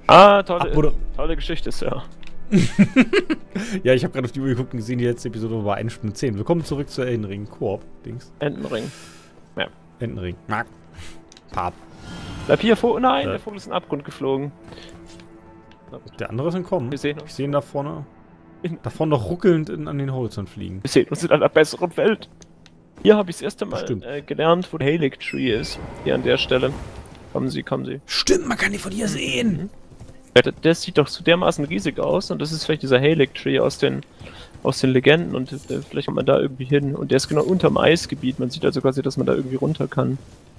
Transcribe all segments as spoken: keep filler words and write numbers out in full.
Ah, tolle, tolle Geschichte, Sir. Ja, ich habe gerade auf die Uhr geguckt und gesehen, die letzte Episode war eine Stunde zehn. Willkommen zurück zu Eldenring. Koop-Dings. Entenring. Ja. Entenring. Pap. Bleib hier vor. Nein, äh. der Vogel ist in den Abgrund geflogen. Der andere ist entkommen. Wir sehen uns. Ich sehe ihn da vorne. Da vorne noch ruckelnd in, an den Horizont fliegen. Wir sehen uns in einer besseren Welt. Hier habe ich das erste Mal Stimmt. äh, gelernt, wo der Halig Tree ist. Hier an der Stelle. Kommen Sie, kommen Sie. Stimmt, man kann die von hier sehen. Ja, der, der sieht doch so dermaßen riesig aus und das ist vielleicht dieser Halig Tree aus den aus den Legenden und äh, vielleicht kommt man da irgendwie hin. Und der ist genau unterm Eisgebiet. Man sieht also quasi, dass man da irgendwie runter kann.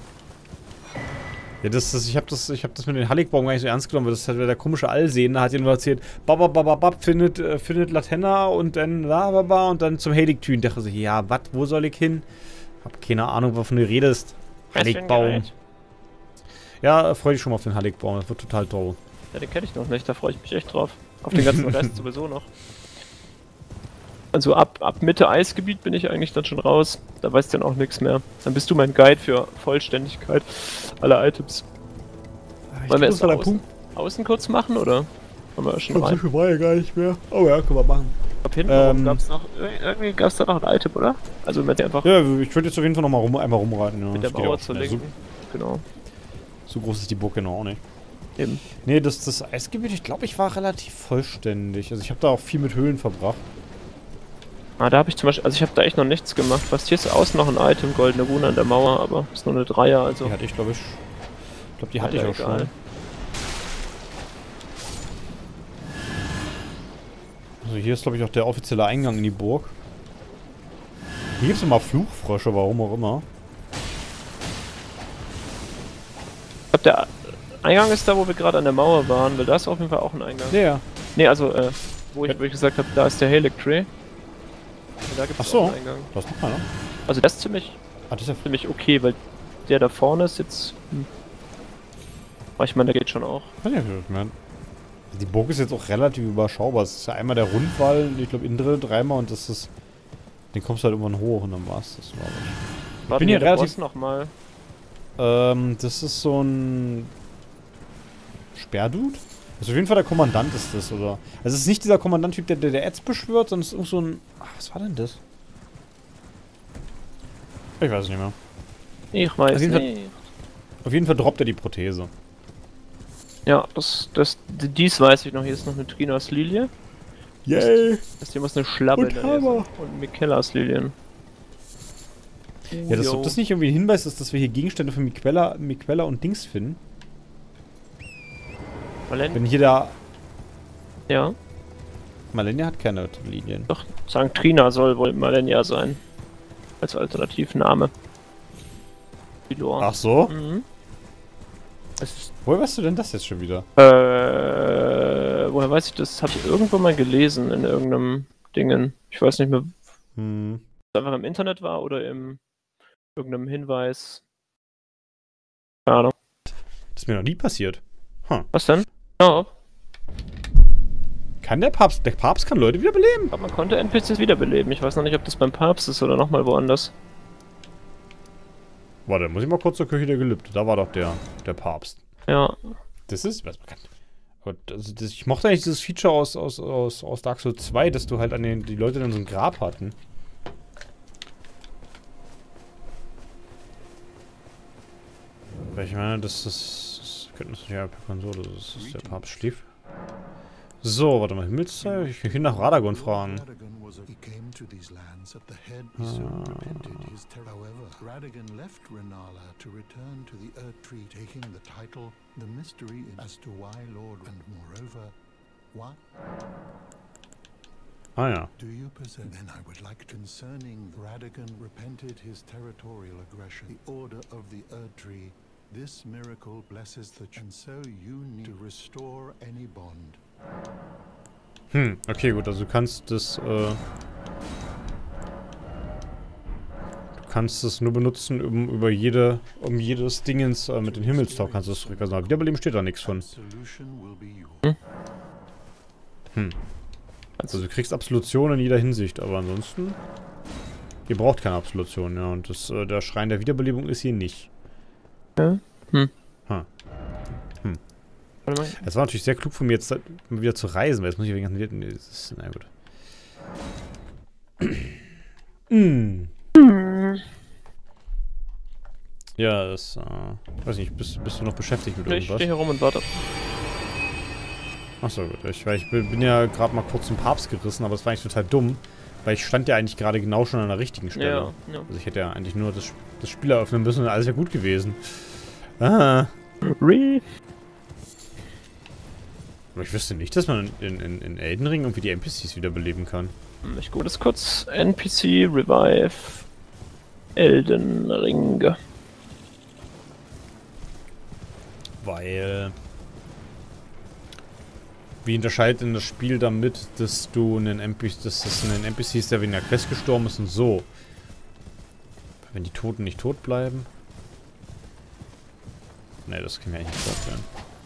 Ja, das, das, ich habe das, ich hab das mit den Halligbaum gar nicht so ernst genommen, weil das hat der komische Allsehende, hat ja nur erzählt, bababababab, findet, äh, findet Latenna und dann lababa und dann zum Halig-Tün. Dachte so, ja, wat, wo soll ich hin? Hab keine Ahnung, wovon du redest. Halligbaum. Ja, freu dich schon mal auf den Halligbaum, das wird total toll. Ja, den kenne ich noch nicht, da freue ich mich echt drauf. Auf den ganzen Rest sowieso noch. Also ab, ab Mitte Eisgebiet bin ich eigentlich dann schon raus. Da weißt du dann auch nichts mehr. Dann bist du mein Guide für Vollständigkeit aller Items. Ich Wollen wir glaub, erst das außen, außen kurz machen, oder? Wollen wir schon rein? So viel war ja gar nicht mehr. Oh ja, können wir machen. Ab hinten Ähm, gab's noch, irgendwie gab es da noch ein Item, oder? Also mit einfach Ja, ich würde jetzt auf jeden Fall nochmal rum, einmal rumreiten. Ja. mit der Das geht Mauer auch zur schnell. Linken. Genau. So, so groß ist die Burg genau auch nicht. Eben. Nee, das, das Eisgebiet, ich glaube, ich war relativ vollständig. Also ich habe da auch viel mit Höhlen verbracht. Ah, da habe ich zum Beispiel, also ich habe da echt noch nichts gemacht. Was hier ist außen noch ein Item, goldene Rune an der Mauer, aber ist nur eine Dreier, also. Die hatte ich, glaube ich. Ich glaube, die hatte Alter, ich auch egal. schon. Also hier ist, glaube ich, auch der offizielle Eingang in die Burg. Hier gibt es immer Fluchfrösche, warum auch immer. Ich glaube, der Eingang ist da, wo wir gerade an der Mauer waren, weil da ist auf jeden Fall auch ein Eingang. Ja, ja. Nee, also, äh, wo ich, wo ich gesagt habe, da ist der Halig Tree. Und da gibt Ach es so. auch einen Eingang. Da ist noch einer. Also das ist ziemlich, Ah, das ist ja... ziemlich okay, weil der da vorne ist jetzt... Hm. Aber ich meine, der geht schon auch. Weiß nicht, wie ich meine. Die Burg ist jetzt auch relativ überschaubar. Es ist ja einmal der Rundwall, ich glaube innen drin dreimal und das ist... Den kommst du halt irgendwann hoch und dann war's das, glaube ich. Ich bin hier relativ- noch mal. Ähm, das ist so ein... Sperrdude? Also auf jeden Fall der Kommandant ist das, oder? Also es ist nicht dieser Kommandant-Typ, der, der der Ads beschwört, sondern es ist irgend so ein... Ach, was war denn das? Ich weiß es nicht mehr. Ich weiß Auf jeden Fall- nicht. Auf jeden Fall droppt er die Prothese. Ja, das, das, dies weiß ich noch. Hier ist noch eine Trinas Lilie. Yay! Das hier muss eine Schlabbe Und in der Nähe Hammer. sein. Und Mikellas Lilien. Ja, das, Jo. ob das nicht irgendwie ein Hinweis ist, dass wir hier Gegenstände für Miquella, Miquella und Dings finden. Malen Wenn hier der... ja, Malenia hat keine Linien. doch. Sankt Trina soll wohl Malenia sein. Als Alternativname. Die Lore. Ach so? Mhm. Es ist, Woher weißt du denn das jetzt schon wieder? äh, woher weiß ich das? Habe ich irgendwo mal gelesen in irgendeinem Dingen. Ich weiß nicht mehr, ob Hm. es einfach im Internet war oder im irgendeinem Hinweis. Keine Ahnung. Das ist mir noch nie passiert. Was denn? Ja, Kann der Papst... Der Papst kann Leute wiederbeleben? aber man konnte N P Cs wiederbeleben. Ich weiß noch nicht, ob das beim Papst ist oder nochmal woanders. Warte, muss ich mal kurz zur Kirche der Gelübde. Da war doch der, der Papst. Ja. Das ist... Was man kann... Und also das, ich mochte eigentlich dieses Feature aus, aus, aus, aus Dark Souls zwei, dass du halt an den... Die Leute dann so ein Grab hatten. Weil ich meine, das ist... Das könnte das nicht ja per Konsole. Das ist der Papst schlief. So, warte mal, Himmelszeit. Ich kann nach Radagon fragen. He came to these lands at the head. He soon repented his terror. However, Radagon left Renala to return to the Earth Tree, taking the title. The mystery is as to why Lord, and moreover, why Ah ja. do you possess? Then I would like to concerning Radagon repented his territorial aggression. The order of the Earth Tree. This miracle blesses the ch- and so you need to restore any bond. Hm, okay, gut, also du kannst das, äh... Du kannst es nur benutzen, um über jede, um jedes Dingens, äh, mit den Himmelstau kannst du es zurückversagen. Wiederbeleben steht da nichts von. Solution will be yours. Hm. Also du kriegst Absolution in jeder Hinsicht, aber ansonsten... Ihr braucht keine Absolution, ja, und das, äh, der Schrein der Wiederbelebung ist hier nicht. Ja. Hm. Ha. Hm. Warte mal. Es war natürlich sehr klug von mir, jetzt wieder zu reisen, weil jetzt muss ich wegen ganzen... Nee, das ist, na gut. mm. Hm. Ja, das, äh, weiß nicht, bist, bist du noch beschäftigt mit Ich irgendwas? stehe hier rum und warte. Achso, gut. Ich, weil ich bin, bin ja gerade mal kurz zum Papst gerissen, aber das war eigentlich total dumm, weil ich stand ja eigentlich gerade genau schon an der richtigen Stelle. Ja, ja. Also ich hätte ja eigentlich nur das, das Spiel eröffnen müssen und alles wäre gut gewesen. Ah. Re Aber ich wüsste nicht, dass man in, in, in Elden Ring irgendwie die N P Cs wiederbeleben kann. Ich gucke das kurz. N P C, Revive, Elden Ring. Weil... Wie unterscheidet denn das Spiel damit, dass du einen N P C, dass das ein N P C ist, der wegen der Quest gestorben ist und so? Wenn die Toten nicht tot bleiben? Ne, das kann mir eigentlich nicht vorstellen.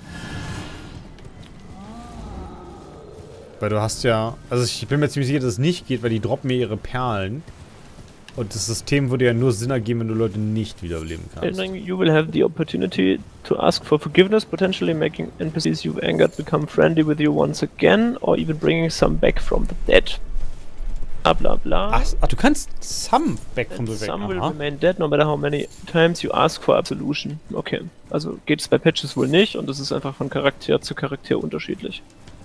Weil du hast ja... Also ich bin mir ziemlich sicher, dass es nicht geht, weil die droppen mir ihre Perlen. Und das System würde ja nur Sinn ergeben, wenn du Leute nicht wiederbeleben kannst. Elden Ring, you will have the opportunity to ask for forgiveness, potentially making N P Cs you've angered become friendly with you once again, or even bringing some back from the dead. Bla bla bla. Ach, ach, du kannst some back from the dead. Some will Aha. remain dead no matter how many times you ask for absolution. Okay, also geht es bei Patches wohl nicht und es ist einfach von Charakter zu Charakter unterschiedlich.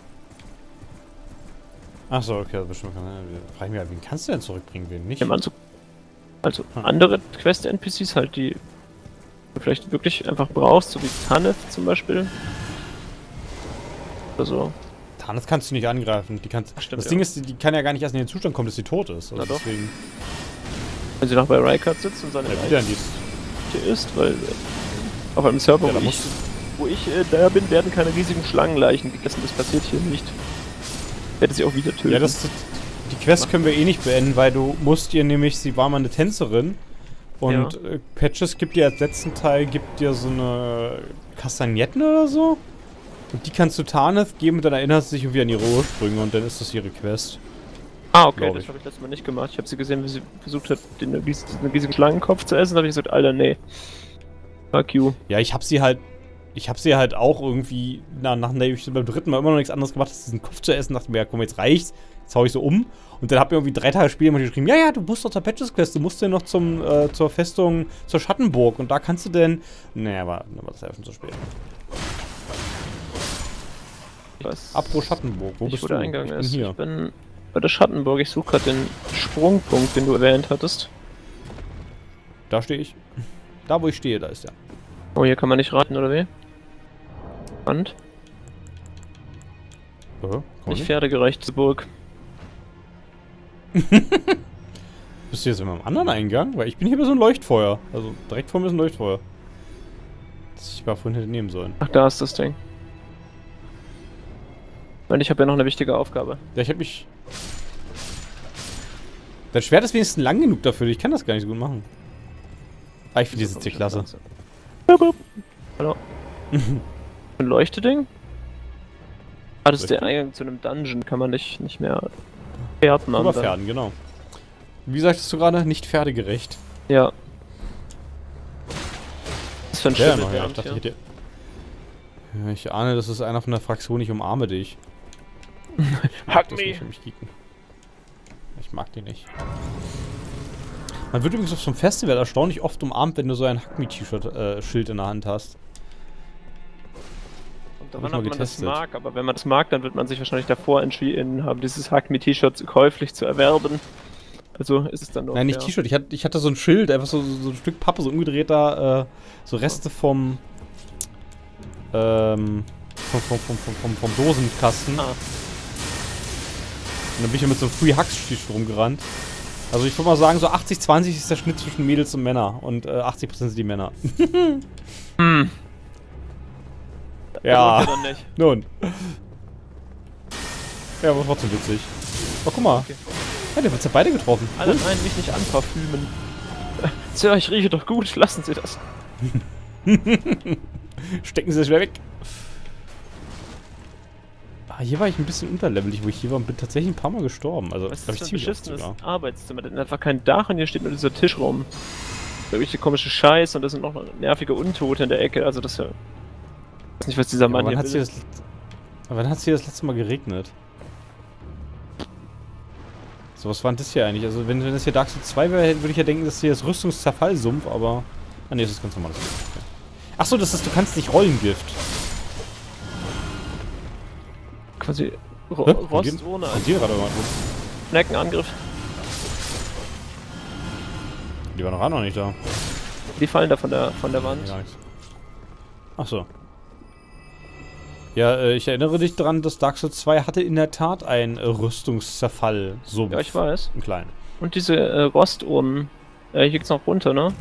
Achso, okay, das bestimmt. Frag ich mich, wen kannst du denn zurückbringen, wen nicht? Im Anzug. Also Hm. andere Quest-N P Cs halt, die du vielleicht wirklich einfach brauchst, so wie Tanith zum Beispiel. Oder so. Tanith kannst du nicht angreifen. Die kannst, Stimmt, das Ding ja. ist, die, die kann ja gar nicht erst in den Zustand kommen, dass sie tot ist. Also Na doch. deswegen. Wenn sie noch bei Rykard sitzt und seine Ja, Leiche wieder in die. hier ist, weil äh, auf einem Server, Ja, da wo ich, musst wo ich äh, da bin, werden keine riesigen Schlangenleichen gegessen. Das passiert hier nicht. Ich werde sie auch wieder töten. Ja, das, die Quest können wir eh nicht beenden, weil du musst ihr nämlich, sie war mal eine Tänzerin und Ja. äh, Patches gibt dir als letzten Teil, gibt dir so eine Kastagnetten oder so und die kannst du Tanith geben und dann erinnerst du dich irgendwie an ihre Ursprünge und dann ist das ihre Quest. Ah, okay, glaub das ich. habe ich letztes Mal nicht gemacht. Ich habe sie gesehen, wie sie versucht hat, den ries- diesen riesigen Schlangenkopf zu essen. Da habe ich gesagt, Alter, nee. Fuck you. Ja, ich hab sie halt, ich hab sie halt auch irgendwie, na, nachdem ich beim dritten Mal immer noch nichts anderes gemacht habe, diesen Kopf zu essen, dachte mir, ja komm, jetzt reicht's, jetzt hau ich so um. Und dann hab mir irgendwie drei Tage später jemand geschrieben, ja, ja, du musst doch zur Patches-Quest, du musst ja noch zum, äh, zur Festung, zur Schattenburg und da kannst du denn, naja, aber dann war das ja schon zu spät. Was? Apropos Schattenburg, wo ich bist wurde du? eingegangen Ich bin ist. hier. Ich bin bei der Schattenburg. Ich suche gerade den Sprungpunkt, den du erwähnt hattest. Da stehe ich. Da, wo ich stehe, da ist er. Oh, hier kann man nicht raten, oder wie? Und? Äh, komm Nicht nicht. pferdegerecht, diese Burg. Bist du jetzt immer am anderen Eingang? Weil ich bin hier bei so einem Leuchtfeuer. Also direkt vor mir ist ein Leuchtfeuer. Das ich mal vorhin hätte nehmen sollen. Ach, da ist das Ding. Und ich habe ja noch eine wichtige Aufgabe. Ja, ich hab mich... Dein Schwert ist wenigstens lang genug dafür. Ich kann das gar nicht so gut machen. Ah, ich finde diese Ziel klasse. Bup, bup. Hallo. Ein Leuchteding? Ah, das ist der Eingang zu einem Dungeon. Kann man nicht, nicht mehr Pferden an. Pferden, genau. Wie sagtest du gerade? Nicht pferdegerecht. Ja. Was für ein Ja, Schild noch, ja. Ich dachte, ich hätte... Ja, ich ahne, das ist einer von der Fraktion, ich umarme dich. Hug Das me. nicht für mich kicken. Ich mag die nicht. Man wird übrigens auf so einem Festival erstaunlich oft umarmt, wenn du so ein Hack Me-T-Shirt, äh, Schild in der Hand hast. Und Hab daran, ich mal ob man das getestet. mag, aber wenn man das mag, dann wird man sich wahrscheinlich davor entschieden haben, dieses Hug Me T-Shirt käuflich zu erwerben. Also ist es dann nur. Nein, nicht fair. T-Shirt. Ich hatte, ich hatte so ein Schild, einfach so, so, so ein Stück Pappe, so umgedrehter, äh, so Reste vom, ähm, vom, vom, vom, vom, vom, vom Dosenkasten. Ah. Und dann bin ich ja mit so einem Free Hugs-T-Shirt rumgerannt. Also ich würde mal sagen, so achtzig zwanzig ist der Schnitt zwischen Mädels und Männern. Und äh, achtzig Prozent sind die Männer. Hm. Ja. Das lohnt ja dann nicht. Nun. Ja, aber trotzdem witzig. Oh, guck mal. Okay. Ja, der wird ja beide getroffen. Alle nein, mich nicht anparfümen. Sir, ich rieche doch gut, lassen Sie das. Stecken Sie das wieder weg. Ah, hier war ich ein bisschen unterlevelig, wo ich hier war und bin tatsächlich ein paar Mal gestorben. Also, Was ist glaub das ich für ein ziemlich oft beschissenes sogar. Arbeitszimmer? Da ist einfach kein Dach und hier steht nur dieser Tisch rum. Da ist der komische Scheiß und da sind noch nervige Untote in der Ecke. Also das ist ja weiß nicht, was dieser Mann wann hier hat's hier will. das, wann hat's hier das letzte Mal geregnet? So, was war denn das hier eigentlich? Also, wenn, wenn das hier Dark Souls zwei wäre, würde ich ja denken, das ist hier das Rüstungszerfallsumpf, aber... Ah, ne, das ist ganz normales Gift. Okay. Achso, das ist, du kannst nicht rollen, Gift. Quasi Ro Hä? Rost ohne Und hier gerade mal. Schneckenangriff. Die waren noch, noch nicht da. Die fallen da von der, von der Wand. Nee, gar nichts. Achso. Ja, äh, ich erinnere dich daran, dass Dark Souls zwei hatte in der Tat einen äh, Rüstungszerfall-Sumpf. Ja, ich weiß. Einen kleinen. Und diese äh, Rostohren. Äh, hier geht's noch runter, ne?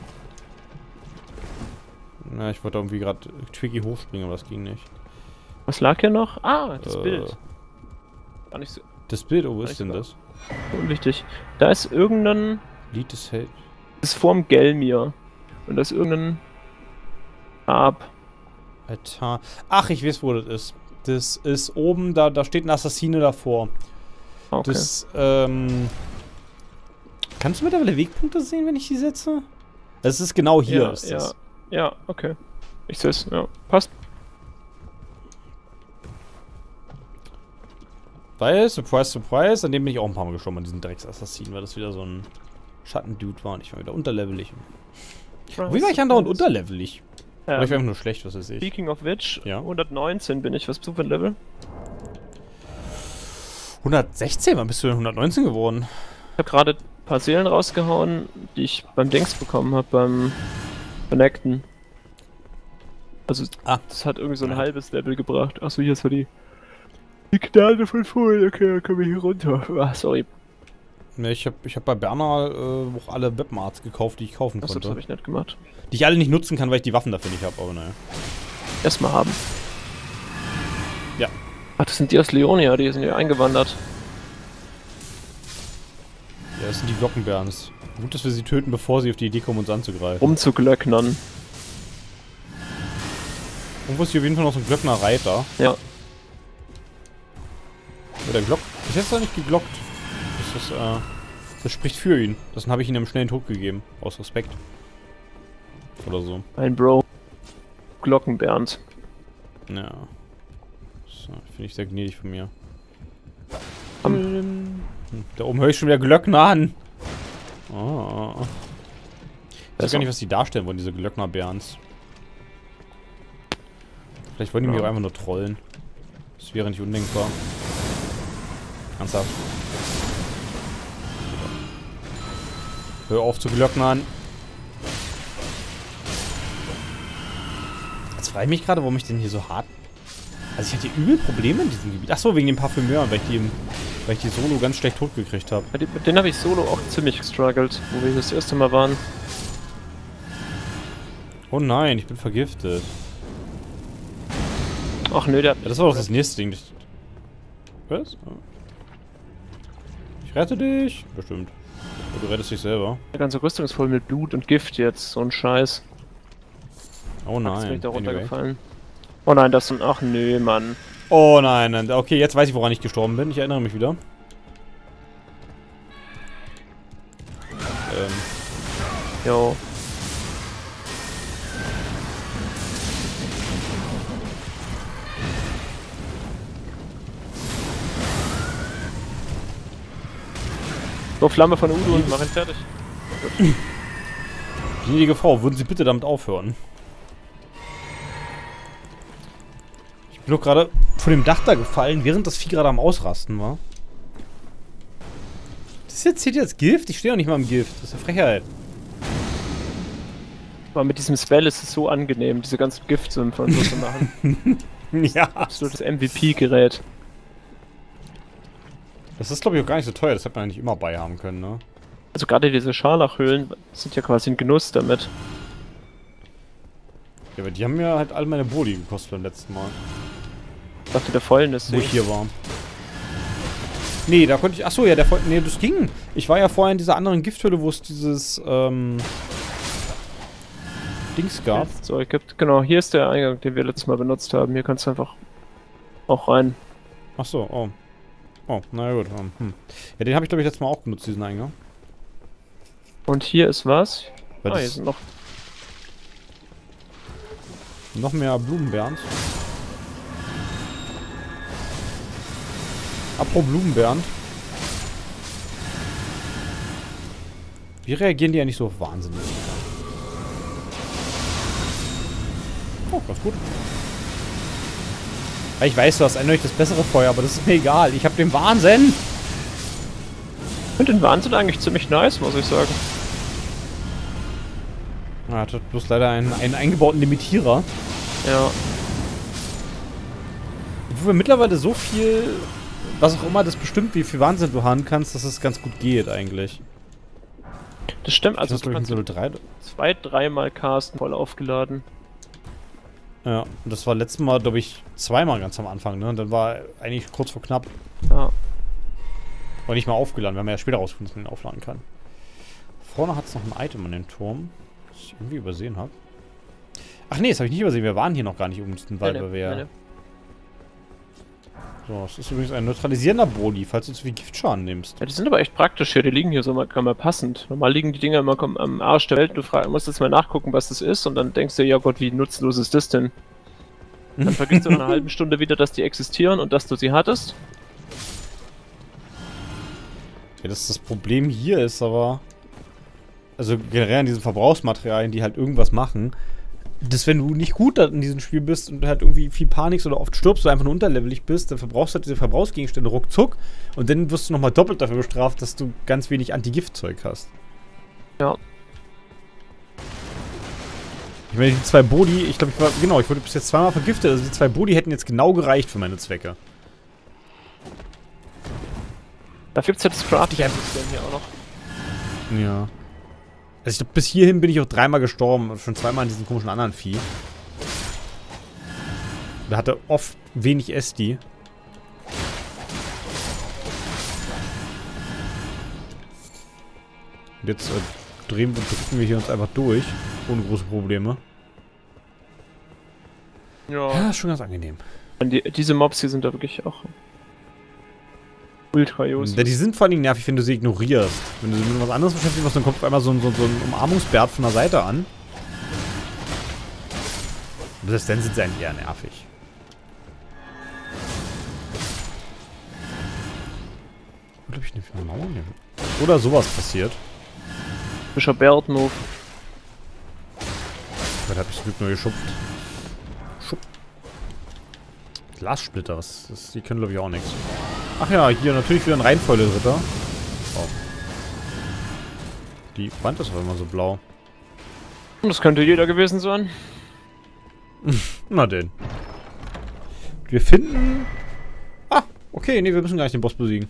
Na, ich wollte irgendwie gerade tricky hochspringen, aber das ging nicht. Was lag hier noch? Ah, das Äh, Bild. Gar nicht so Das Bild, oh, wo ist Vielleicht denn war- das? unwichtig. Da ist irgendein... Lied des Held. Das ist vorm Gelmir. Und da ist irgendein... Ab. Altar. Ach, ich weiß, wo das ist. Das ist oben, da, da steht ein Assassine davor. Okay. Das, ähm... Kannst du mittlerweile Wegpunkte sehen, wenn ich die setze? Es ist genau hier, ja, ist ja, das. ja, okay. Ich seh's, ja. Passt. Weil, surprise, surprise, an dem bin ich auch ein paar Mal gestorben, an diesen Drecksassassinen, weil das wieder so ein Schattendude war und ich war wieder unterlevelig. Wie war ich andauernd unterlevelig? Ähm, Oder ich war einfach nur schlecht, was weiß ich. Speaking of which, Ja. hundertneunzehn bin ich. Was bist du für ein Level? hundertsechzehn, wann bist du denn hundertneunzehn geworden? Ich habe gerade ein paar Seelen rausgehauen, die ich beim Dings bekommen habe, beim Connecten. Also, Ah. das hat irgendwie so ein Ja. halbes Level gebracht. Achso, hier ist ja die... Die Gnade von vorhin. Okay, dann können wir hier runter. Ah, sorry. Ne, ich hab, ich hab bei Bernal äh, auch alle Weaponarts gekauft, die ich kaufen Achso, das konnte. habe ich nicht gemacht. Die ich alle nicht nutzen kann, weil ich die Waffen dafür nicht habe, aber naja. Erstmal haben. Ja. Ach, das sind die aus Leonia, die sind hier eingewandert. Ja, das sind die Glockenbärens. Gut, dass wir sie töten, bevor sie auf die Idee kommen, uns anzugreifen. Rumzuglöcknern. Irgendwo ist hier auf jeden Fall noch so ein Glöckner Reiter. Ja. Oder Glock. Bis jetzt hat er nicht geglockt. Das ist, äh. Das spricht für ihn. Das habe ich ihm einen schnellen Tod gegeben. Aus Respekt. Oder so. Ein Bro. Glockenbernd. Ja. So, finde ich sehr gnädig von mir. Am- Hm, da oben höre ich schon wieder Glöckner an. Oh. Ich weiß Besser. gar nicht, was die darstellen wollen, diese Glöckner-Bärens. Vielleicht wollen die mich Ja. auch einfach nur trollen. Das wäre nicht undenkbar. Ernsthaft. Hör auf zu glöcknern. Jetzt frage ich mich gerade, warum ich denn hier so hart... Also ich hatte übel Probleme in diesem Gebiet. Achso, wegen dem Parfümeur, weil ich die, im, weil ich die Solo ganz schlecht totgekriegt habe. Ja, die- Mit denen habe ich solo auch ziemlich gestruggelt, wo wir das erste Mal waren. Oh nein, ich bin vergiftet. Ach nö, der hat Ja, das war doch das nächste Ding. Das- Was? Ich rette dich. Bestimmt. Oder du rettest dich selber. die ganze Rüstung ist voll mit Blut und Gift jetzt. So ein Scheiß. Oh Jetzt bin nein. ich da Anyway. runtergefallen. Oh nein, das sind... Ach nö, Mann. Oh nein, nein. Okay, jetzt weiß ich, woran ich gestorben bin. Ich erinnere mich wieder. Ähm, Jo. So, Flamme von Udo und mach ihn fertig. gnädige Frau, würden Sie bitte damit aufhören? Ich bin doch gerade von dem Dach da gefallen, während das Vieh gerade am Ausrasten war. Das ist jetzt, zählt jetzt Gift? Ich stehe doch nicht mal im Gift. Das ist eine Frechheit. Aber mit diesem Spell ist es so angenehm, diese ganzen Giftsümpfe und so zu machen. Ja. Absolutes M V P-Gerät. Das ist, glaube ich, auch gar nicht so teuer. Das hätte man ja nicht immer bei haben können, ne? Also gerade diese Scharlachhöhlen sind ja quasi ein Genuss damit. Ja, aber die haben mir halt all meine Boni gekostet beim letzten Mal. Ich dachte, der Fäulnis Wo ich hier war. Nee, da konnte ich... Achso, ja, der Fäul... Nee, das ging. Ich war ja vorher in dieser anderen Gifthöhle, wo es dieses, ähm... Dings gab. So, ich gibt, genau, hier ist der Eingang, den wir letztes Mal benutzt haben. Hier kannst du einfach auch rein. Achso, oh. Oh, na gut. ähm, Hm. Ja, den habe ich, glaube ich, letztes Mal auch benutzt, diesen Eingang. Und hier ist was? Weil Ah, hier das sind noch... noch mehr Blumenbeeren. Apropos Blumenbeeren. Wie reagieren die eigentlich so auf Wahnsinn? Oh, ganz gut. Ja, ich weiß, du hast eindeutig das bessere Feuer, aber das ist mir egal. Ich hab den Wahnsinn! Ich finde den Wahnsinn eigentlich ziemlich nice, muss ich sagen. Er hat bloß leider einen, einen eingebauten Limitierer. Ja. Wo wir mittlerweile so viel, was auch immer das bestimmt, wie viel Wahnsinn du haben kannst, dass es ganz gut geht eigentlich. Das stimmt, also das du kannst Level drei. zwei, dreimal casten, voll aufgeladen. Ja, und das war letztes Mal, glaube ich, zweimal ganz am Anfang, ne? Und dann war eigentlich kurz vor knapp. Ja. Aber nicht mal aufgeladen, wir haben ja später rausgefunden, dass man den aufladen kann. Vorne hat es noch ein Item an dem Turm, das ich irgendwie übersehen habe. Ach nee, das habe ich nicht übersehen, wir waren hier noch gar nicht um den Wald, Nee, weil wir ja... nee, nee. So, es ist übrigens ein neutralisierender Boli, falls du zu viel Giftschaden nimmst. Ja, die sind aber echt praktisch hier, die liegen hier so mal, mal passend. Normal liegen die Dinger immer am Arsch der Welt und du frag, musst jetzt mal nachgucken, was das ist und dann denkst du, ja Gott, wie nutzlos ist das denn? Dann vergisst du nach einer halben Stunde wieder, dass die existieren und dass du sie hattest. Ja, das, das Problem hier ist aber... Also generell an diesen Verbrauchsmaterialien, die halt irgendwas machen... dass wenn du nicht gut in diesem Spiel bist und halt irgendwie viel panikst oder oft stirbst oder einfach nur unterlevelig bist, dann verbrauchst du halt diese Verbrauchsgegenstände ruckzuck und dann wirst du nochmal doppelt dafür bestraft, dass du ganz wenig Anti-Gift-Zeug hast. Ja. Ich meine, die zwei Bodi, ich glaube, ich war, genau, ich wurde bis jetzt zweimal vergiftet, also die zwei Bodi hätten jetzt genau gereicht für meine Zwecke. Da gibt's ja das Crafting hier auch noch. Ja. Also ich glaube, bis hierhin bin ich auch dreimal gestorben und schon zweimal an diesem komischen anderen Vieh. Da hatte oft wenig S D. Und jetzt äh, drehen und drücken wir hier uns einfach durch, ohne große Probleme. Ja. Ja, ist schon ganz angenehm. Die, diese Mobs hier sind da wirklich auch ultra useless. Ja, die sind vor allem nervig, wenn du sie ignorierst. Wenn du sie mit was anderes beschäftigst, was, dann kommt auf einmal so ein, so, so ein Umarmungsbärt von der Seite an. Und selbst dann sind sie eigentlich eher nervig. Oder hab ich eine Mauer? Oder sowas passiert. Frischer Bärtmove. Da hab ich zum Glück nur geschupft. Schupp. Glassplitter, was, das, die können glaube ich auch nichts. Ach ja, hier natürlich wieder ein Reihenfolge-Ritter. Oh. Die Wand ist aber immer so blau. Das könnte jeder gewesen sein. Na denn. Wir finden... Ah, okay, nee, wir müssen gar nicht den Boss besiegen.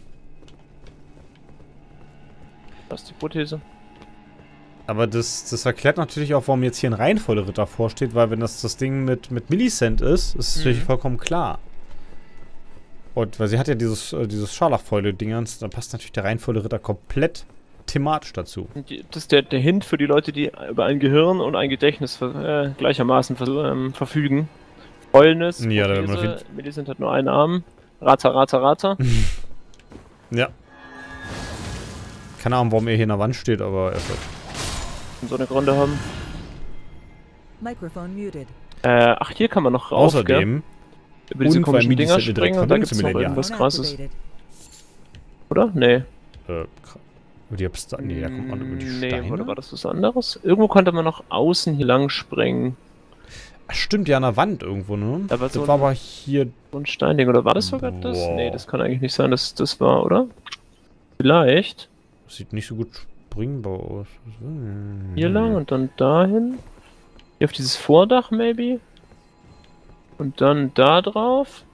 Das ist die Hypothese. Aber das, das erklärt natürlich auch, warum jetzt hier ein Reihenfolge-Ritter vorsteht, weil wenn das das Ding mit, mit Millicent ist, ist es natürlich Mhm. vollkommen klar. Und weil sie hat ja dieses, äh, dieses Scharlachfäule-Dingens, dann passt natürlich der Reihenfolge-Ritter komplett thematisch dazu. Die, das ist der, der Hint für die Leute, die über ein Gehirn und ein Gedächtnis ver, äh, gleichermaßen ver, ähm, verfügen. Fäulnis, Ja, da Prothese, wird man Millicent hat nur einen Arm. Rata, Rata, Rata. Ja. Keine Ahnung, warum er hier in der Wand steht, aber er wird. Und so eine Gründe haben. Microphone muted. Äh, ach, hier kann man noch rauf, Außerdem, gell? Über diese und weil komischen Dinger Millicent direkt springen und da Verbindung gibt's zu noch Millennium irgendwas Phone krasses. activated. Oder? Nee. äh, über die Obsta nee, da kommt man über die Nee, Steine. oder war das was anderes? Irgendwo konnte man noch außen hier lang springen. Ach, stimmt, ja, an der Wand irgendwo, ne? Da war das so war ein- aber hier... So ein Steinding, oder war das sogar das? Boah. Nee, das kann eigentlich nicht sein, dass das war, oder? Vielleicht. Sieht nicht so gut springbar aus. Hier lang und dann dahin. Hier auf dieses Vordach, maybe. Und dann da drauf.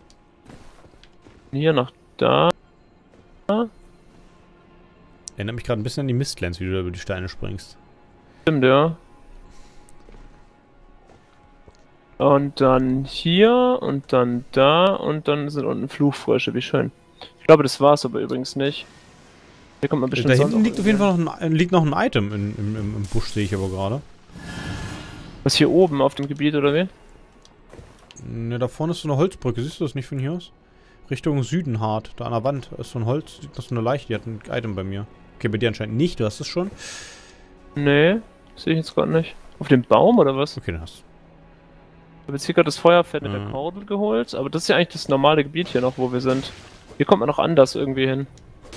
Hier nach da. Erinnert mich gerade ein bisschen an die Mistlands, wie du da über die Steine springst. Stimmt, ja. Und dann hier und dann da und dann sind unten Fluchfrösche, wie schön. Ich glaube, das war's aber übrigens nicht. Hier kommt man bestimmt Da sonst hinten auch liegt auf jeden irgendwie- Fall noch ein, liegt noch ein Item in, im, im, im Busch, sehe ich aber gerade. Was hier oben auf dem Gebiet, oder wie? Ne, da vorne ist so eine Holzbrücke, siehst du das nicht von hier aus? Richtung Süden hart, da an der Wand ist so ein Holz, liegt noch so eine Leiche, die hat ein Item bei mir. Okay, bei dir anscheinend nicht, du hast es schon. Nee, sehe ich jetzt gerade nicht. Auf dem Baum oder was? Okay, dann hast du. Ich habe jetzt hier gerade das Feuerfeld mit Ja. der Kordel geholt, aber das ist ja eigentlich das normale Gebiet hier noch, wo wir sind. Hier kommt man noch anders irgendwie hin.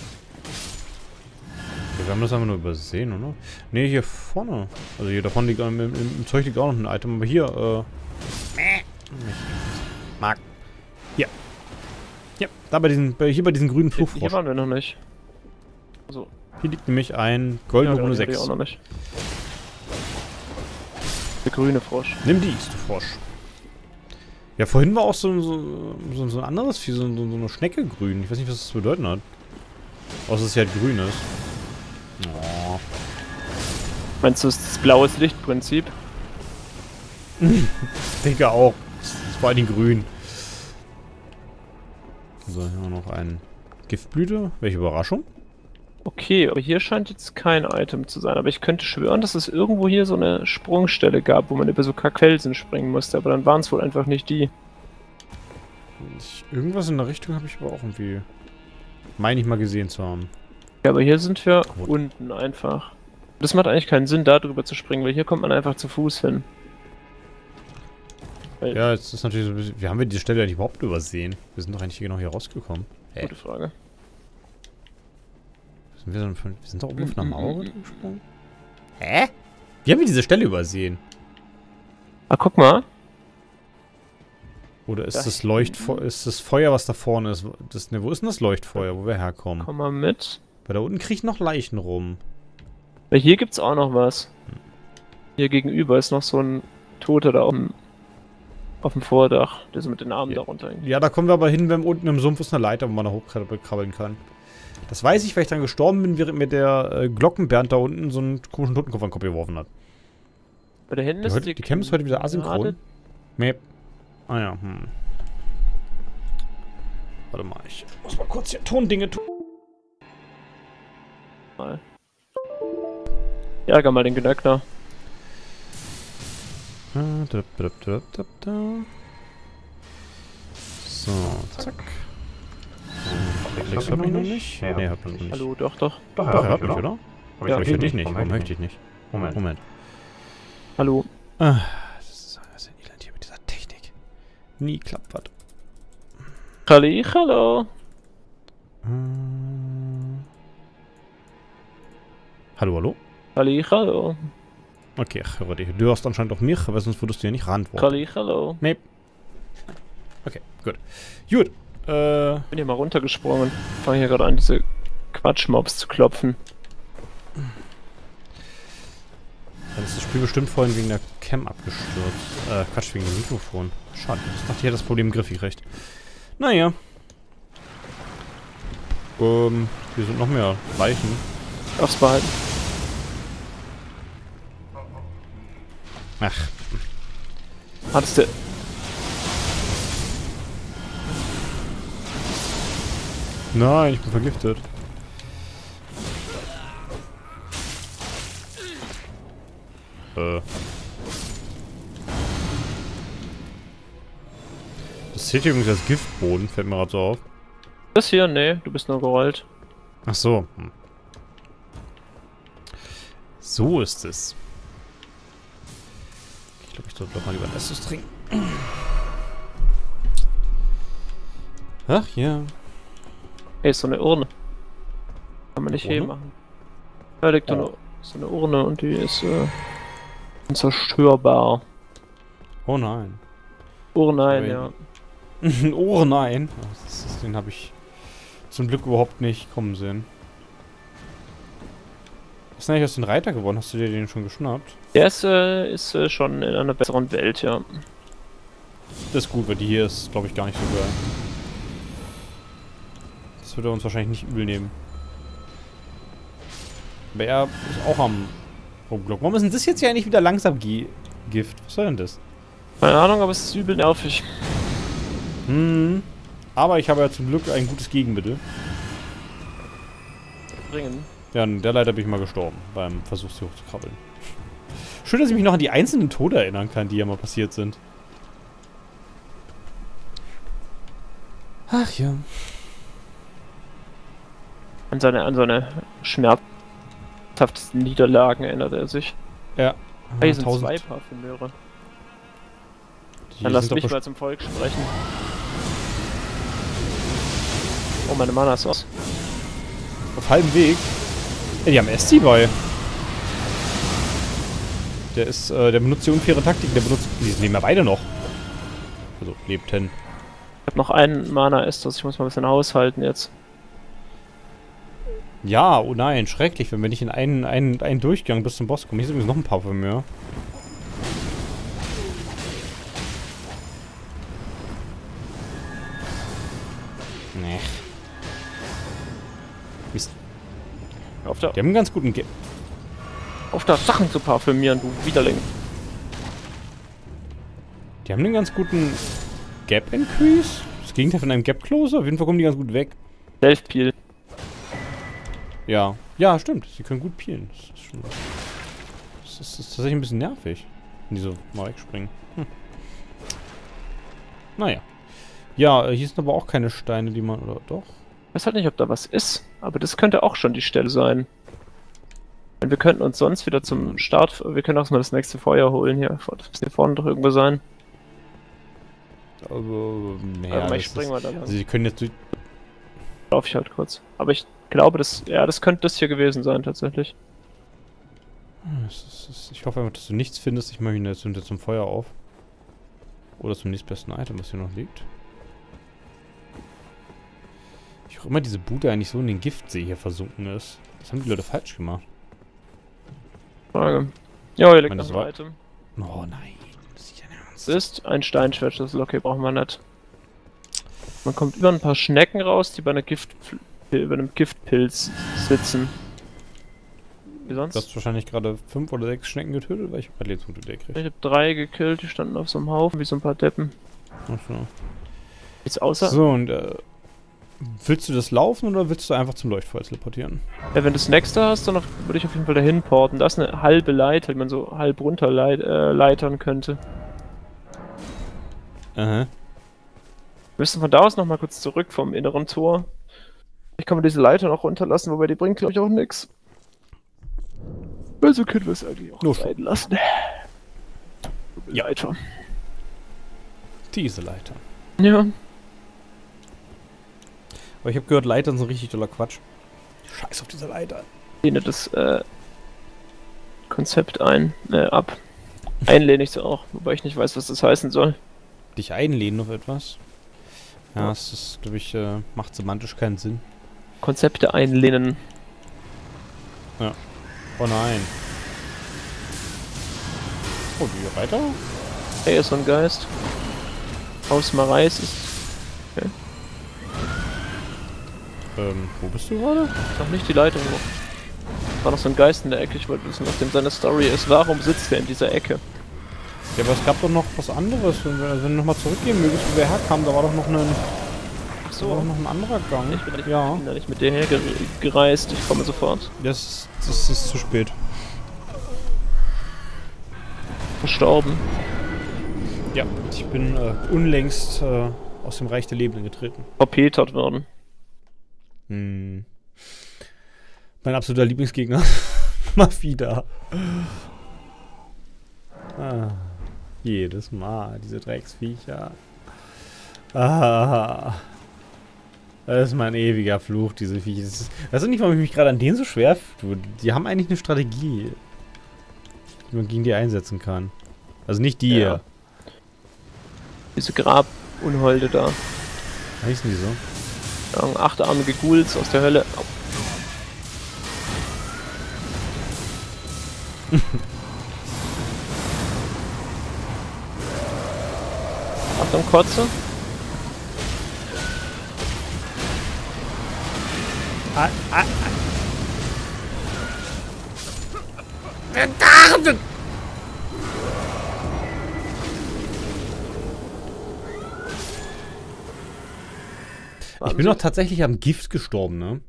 Okay, wir haben das einfach nur übersehen, oder? Ne, hier vorne. Also hier davon liegt, im, im, im Zeug liegt auch noch ein Item, aber hier, äh... Mark. Hier. Ja, da bei diesen, bei, hier bei diesen grünen Hier, Fluchfrosch. hier waren wir noch nicht. So. Hier liegt nämlich ein goldene Ja, Runde die hatte ich sechs. auch noch nicht. Der grüne Frosch. Nimm dies, du Frosch. Ja, vorhin war auch so, so, so, so ein anderes Vieh, so, so, so eine Schnecke grün. Ich weiß nicht, was das zu bedeuten hat. Außer, dass es ja halt grün ist. Oh. Meinst du, es ist das blaues Lichtprinzip? Ich denke auch. Das ist vor allem grün. So, hier haben wir noch ein Giftblüte. Welche Überraschung. Okay, aber hier scheint jetzt kein Item zu sein. Aber ich könnte schwören, dass es irgendwo hier so eine Sprungstelle gab, wo man über so Kackfelsen springen musste. Aber dann waren es wohl einfach nicht die. Ich, irgendwas in der Richtung habe ich aber auch irgendwie... meine ich mal gesehen zu haben. Ja, aber hier sind wir Gut. unten einfach. Das macht eigentlich keinen Sinn, da drüber zu springen, weil hier kommt man einfach zu Fuß hin. Weil, Ja, jetzt ist natürlich so ein bisschen... Wir haben wir diese Stelle eigentlich überhaupt übersehen. Wir sind doch eigentlich genau hier rausgekommen. Hä? Gute Frage. Sind wir, so, wir sind doch oben auf einer Mauer gesprungen? Hä? Wie haben wir diese Stelle übersehen? Ah, guck mal. Oder ist Das- das Leuchtfeuer, ist das Feuer, was da vorne ist? Das, ne, wo ist denn das Leuchtfeuer, wo wir herkommen? Komm mal mit. Weil da unten kriegt noch Leichen rum. Weil hier gibt's auch noch was. Hier gegenüber ist noch so ein Toter da oben. Auf dem Vordach, der so mit den Armen Ja. darunter hängt. Ja, da kommen wir aber hin, wenn unten im Sumpf ist eine Leiter, wo man da hochkrabbeln kann. Das weiß ich, weil ich dann gestorben bin, während mir der äh, Glockenbernd da unten so einen komischen Totenkopf an den Kopf geworfen hat. Bei da hinten Die, ist heute, die Cam ist heute wieder asynchron. Gnade- Map. Ah ja, hm. Warte mal, ich muss mal kurz hier Tondinge tun. Mal. Ärger mal den Gnöckner. So, zack. Reflex hab ich noch nicht? Nee, hab ich noch nicht. Hallo, doch, doch. Doch, er hört mich, oder? Aber Ja, ich ich hör höre dich nicht. Warum höre ich dich nicht? Moment. Moment. Hallo. Ah, das ist das ist ein Elend hier mit dieser Technik. Nie klappt was. Halli, hallo. Hm. Hallo, hallo? Halli, hallo. Okay, ich höre dich. Du hörst anscheinend auch mich, aber sonst würdest du ja nicht antworten. Halli, hallo. Nee. Okay, gut. Gut. Äh, Bin hier mal runtergesprungen. Fange hier gerade an, diese Quatschmobs zu klopfen. dann ist das Spiel bestimmt vorhin wegen der Cam abgestürzt. Äh, Quatsch, wegen dem Mikrofon. Schade. Ich dachte, hier hat das Problem im Griff gekriegt. Naja. Ähm, hier sind noch mehr Leichen. Aufs Behalten. Ach, Hattest du. nein, ich bin vergiftet. Äh. Das zählt hier übrigens als Giftboden, fällt mir gerade so auf. Das hier? Nee, du bist nur gerollt. Ach so. Hm. So ist es. Ich glaube, ich sollte doch mal lieber Estus trinken. Ach ja. Hey, ist so eine Urne. Kann man nicht Urne? heben machen. Da liegt Oh. eine, so eine Urne und die ist äh, unzerstörbar. Oh nein. Oh nein, Wenn- ja. Oh nein. Das ist, den habe ich zum Glück überhaupt nicht kommen sehen. Was ist denn eigentlich aus den Reiter geworden? Hast du dir den schon geschnappt? Der ist, äh, ist äh, schon in einer besseren Welt, ja. Das ist gut, weil die hier ist, glaube ich, gar nicht so geil. Das wird er uns wahrscheinlich nicht übel nehmen. Aber er ist auch am Rumglocken. Warum ist denn das jetzt hier eigentlich wieder langsam G Gift? Was soll denn das? Keine Ahnung, aber es ist übel nervig. Hm. Aber ich habe ja zum Glück ein gutes Gegenmittel. Bringen. Ja, an der Leiter bin ich mal gestorben, beim Versuch, sie hochzukrabbeln. Schön, dass ich mich noch an die einzelnen Tode erinnern kann, die ja mal passiert sind. Ach ja. An seine, an seine schmerzhaftesten Niederlagen erinnert er sich. Ja. Ah, hier sind tausend. zwei Parfümeure. Die Dann lass sind doch mich best- mal zum Volk sprechen. Oh, meine Mana ist aus. Auf halbem Weg. Ey, die haben Esti bei. Der ist, äh, der benutzt die unfaire Taktik. Der benutzt. Die leben ja beide noch. Also, lebten. Ich hab noch einen Mana Estus, ich muss mal ein bisschen haushalten jetzt. Ja, oh nein, schrecklich, wenn wir nicht in einen, einen, einen Durchgang bis zum Boss kommen. Hier ist übrigens noch ein paar von mir. Nee. Mist. Auf der, Die haben einen ganz guten Ge auf der Sachen zu parfümieren, du Widerling. Die haben einen ganz guten Gap Increase. Das Gegenteil von einem Gap Closer. Auf jeden Fall kommen die ganz gut weg. Self-Peel. Ja. Ja, stimmt. Sie können gut peelen. Das ist, schon, das ist, das ist tatsächlich ein bisschen nervig, wenn die so mal wegspringen. Hm. Naja. Ja, hier sind aber auch keine Steine, die man... Oder doch? Ich weiß halt nicht, ob da was ist, aber das könnte auch schon die Stelle sein. Und wir könnten uns sonst wieder zum Start... Wir können auch mal das nächste Feuer holen hier. Das muss hier vorne doch irgendwo sein. Aber... Ja, Ja, ich spring mal da lang. also sie können jetzt durch... Lauf ich halt kurz. Aber ich glaube, das... Ja, das könnte das hier gewesen sein, tatsächlich. Das ist, das ist, ich hoffe einfach, dass du nichts findest. Ich mache ihn jetzt hinter zum Feuer auf. Oder zum nächstbesten Item, was hier noch liegt. Ich auch immer diese Bude eigentlich so in den Giftsee hier versunken ist. Das haben die Leute falsch gemacht. Frage. Ja, hier liegt meine, noch das ein war- Item. Oh nein. Das ist nicht dein Ernst. Es ist ein Steinschwertschlüssel. Okay, brauchen wir nicht. Man kommt über ein paar Schnecken raus, die bei einer Gift... über einem Giftpilz sitzen. Wie sonst? Du hast wahrscheinlich gerade fünf oder sechs Schnecken getötet, weil ich hab Lebenspunkte der Ich gekriegt. habe drei gekillt, die standen auf so einem Haufen, wie so ein paar Deppen. Achso. Jetzt außer... So, und äh, willst du das laufen oder willst du einfach zum Leuchtfeuer teleportieren? Ja, wenn du das nächste hast, dann auf- würde ich auf jeden Fall dahin porten. Da ist eine halbe Leiter, die man so halb runter leit äh, leitern könnte. Aha. Wir müssen von da aus nochmal kurz zurück vom inneren Tor. Ich kann mir diese Leiter noch runterlassen, wobei die bringt, glaube ich, auch nix. Also können wir es eigentlich auch Los. sein lassen. Ja. Leiter. Diese Leiter. Ja. Aber ich habe gehört, Leitern sind richtig toller Quatsch. Scheiß auf diese Leiter. Ich lehne das äh, Konzept ein, äh, ab. Einlehne ich so auch, wobei ich nicht weiß, was das heißen soll. Dich einlehnen auf etwas? Ja, Ja. das ist, glaube ich, äh, macht semantisch keinen Sinn. Konzepte einlehnen. Oh nein. Oh, die Reiter? Hey, ist so ein Geist. Aus Mareis ist Ähm, wo bist du gerade? noch nicht die Leitung hoch. War noch so ein Geist in der Ecke, ich wollte wissen, was dem seine Story ist. Warum sitzt er in dieser Ecke? Ja, aber es gab doch noch was anderes. Wenn wir, wenn du nochmal zurückgehen mögest, wo wir herkamen, da war doch noch ein, Ach da war doch noch ein anderer Gang. Ich bin da nicht, Ja, bin da nicht mit dir hergereist, ich komme sofort. das ist, das ist zu spät. Verstorben. Ja, ich bin äh, unlängst äh, aus dem Reich der Lebenden getreten. Verpetert worden. Hm. Mein absoluter Lieblingsgegner. Mal wieder. Ah, jedes Mal, diese Drecksviecher. Ah. Das ist mein ewiger Fluch, diese Viecher. Das ist, weißt du nicht, warum ich mich gerade an denen so schwer tue? Die haben eigentlich eine Strategie, die man gegen die einsetzen kann. Also nicht die Ja. hier. Diese Grabunholde da. Heißen die so? Ja, achtarmige Ghouls aus der Hölle. Au. Achtung, Kotze. Ah, ah, ich bin doch tatsächlich am Gift gestorben, ne?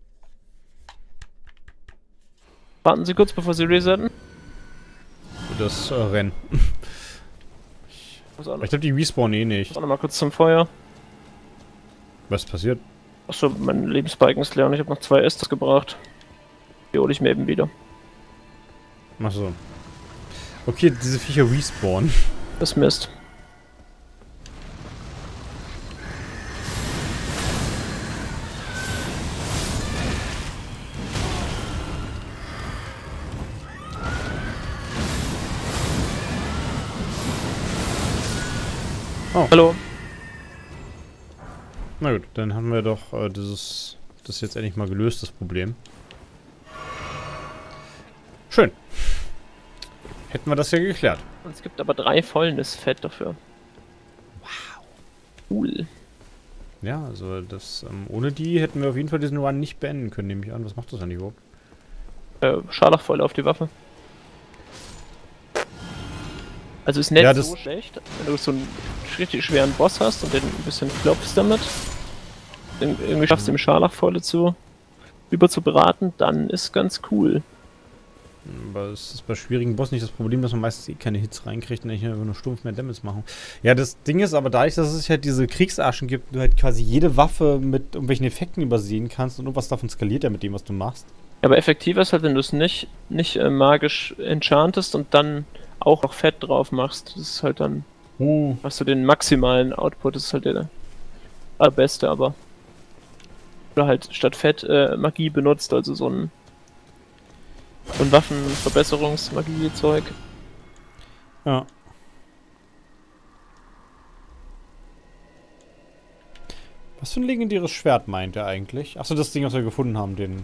Warten Sie kurz, bevor Sie resetten. Das äh, Rennen. Ich muss auch Aber noch, ich glaube, die respawnen eh nicht. auch noch mal kurz zum Feuer. Was passiert? Achso, mein Lebensbalken ist leer und ich habe noch zwei Estes gebracht. Die hole ich mir eben wieder. Ach so. Okay, diese Viecher respawnen. Das ist Mist. Oh. Hallo. Na gut, dann haben wir doch äh, dieses, das jetzt endlich mal gelöst, das Problem. Schön. Hätten wir das ja geklärt. Und es gibt aber drei Fäulnisfett dafür. Wow. Cool. Ja, also das, ähm, ohne die hätten wir auf jeden Fall diesen Run nicht beenden können, nehme ich an. Was macht das eigentlich überhaupt? Äh, Scharlachfäule auf die Waffe. Also ist nicht Ja, das so schlecht, wenn du so einen richtig schweren Boss hast und den ein bisschen klopfst damit. Den irgendwie schaffst du ihm Scharlachfäule zu über zu beraten, dann ist ganz cool. Aber es ist bei schwierigen Bossen nicht das Problem, dass man meistens eh keine Hits reinkriegt und eigentlich nur stumpf mehr Damage machen. Ja, das Ding ist aber dadurch, dass es halt diese Kriegsaschen gibt, du halt quasi jede Waffe mit irgendwelchen Effekten übersehen kannst und irgendwas davon skaliert ja mit dem, was du machst. Aber effektiver ist halt, wenn du es nicht, nicht äh, magisch enchantest und dann auch noch Fett drauf machst. Das ist halt dann, Uh. hast du den maximalen Output, das ist halt der allerbeste, aber oder halt statt Fett äh, Magie benutzt, also so ein so ein Waffenverbesserungsmagie-Zeug. Ja. Was für ein legendäres Schwert meint er eigentlich? Achso, das Ding, was wir gefunden haben, den...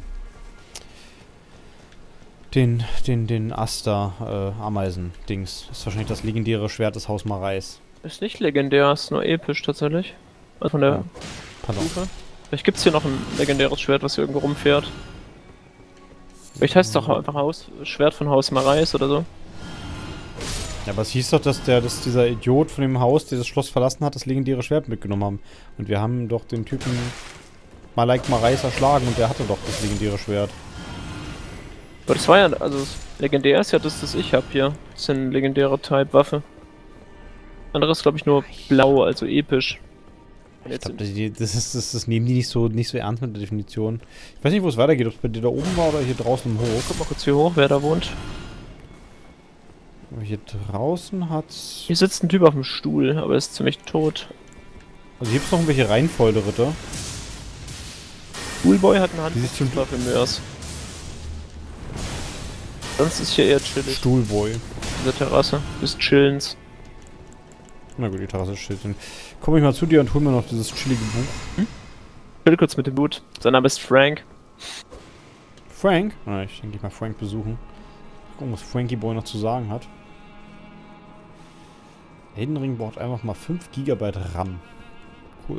Den, den, den Aster, äh, Ameisen-Dings. Das ist wahrscheinlich das legendäre Schwert des Haus Marais. Ist nicht legendär, ist nur episch tatsächlich. Also von der Ja. Pardon. Stufe. Vielleicht gibt's hier noch ein legendäres Schwert, was hier irgendwo rumfährt. Vielleicht heißt es doch einfach Haus, Schwert von Haus Marais oder so. Ja, aber es hieß doch, dass der, dass dieser Idiot von dem Haus, der das Schloss verlassen hat, das legendäre Schwert mitgenommen haben. Und wir haben doch den Typen Malik Marais erschlagen und der hatte doch das legendäre Schwert. Aber das war ja, also das legendär ist ja das, das ich hab hier. Das ist eine legendäre Type-Waffe. Anderes glaube ich nur blau, also episch. Und Ich jetzt glaube, das, das, ist- das, das nehmen die nicht so, nicht so ernst mit der Definition. Ich weiß nicht, wo es weitergeht, ob es bei dir da oben war oder hier draußen im Hof. guck mal kurz hier hoch, wer da wohnt. Aber hier draußen hat's... Hier sitzt ein Typ auf dem Stuhl, aber ist ziemlich tot. Also hier gibt's noch irgendwelche Reihenfolge-Ritter. Schoolboy hat eine Die sich zum- Hand für Mörs. Sonst ist hier eher chillig, Stuhlboy. diese Terrasse. Des Chillens. Na gut, die Terrasse steht. Dann komme ich mal zu dir und hol mir noch dieses chillige Buch. Ich will kurz mit dem Boot. Sein Name ist Frank. Frank? Na, ich denke, ich mal Frank besuchen. Gucken, was Frankie Boy noch zu sagen hat. Elden Ring braucht einfach mal fünf Gigabyte RAM. Cool.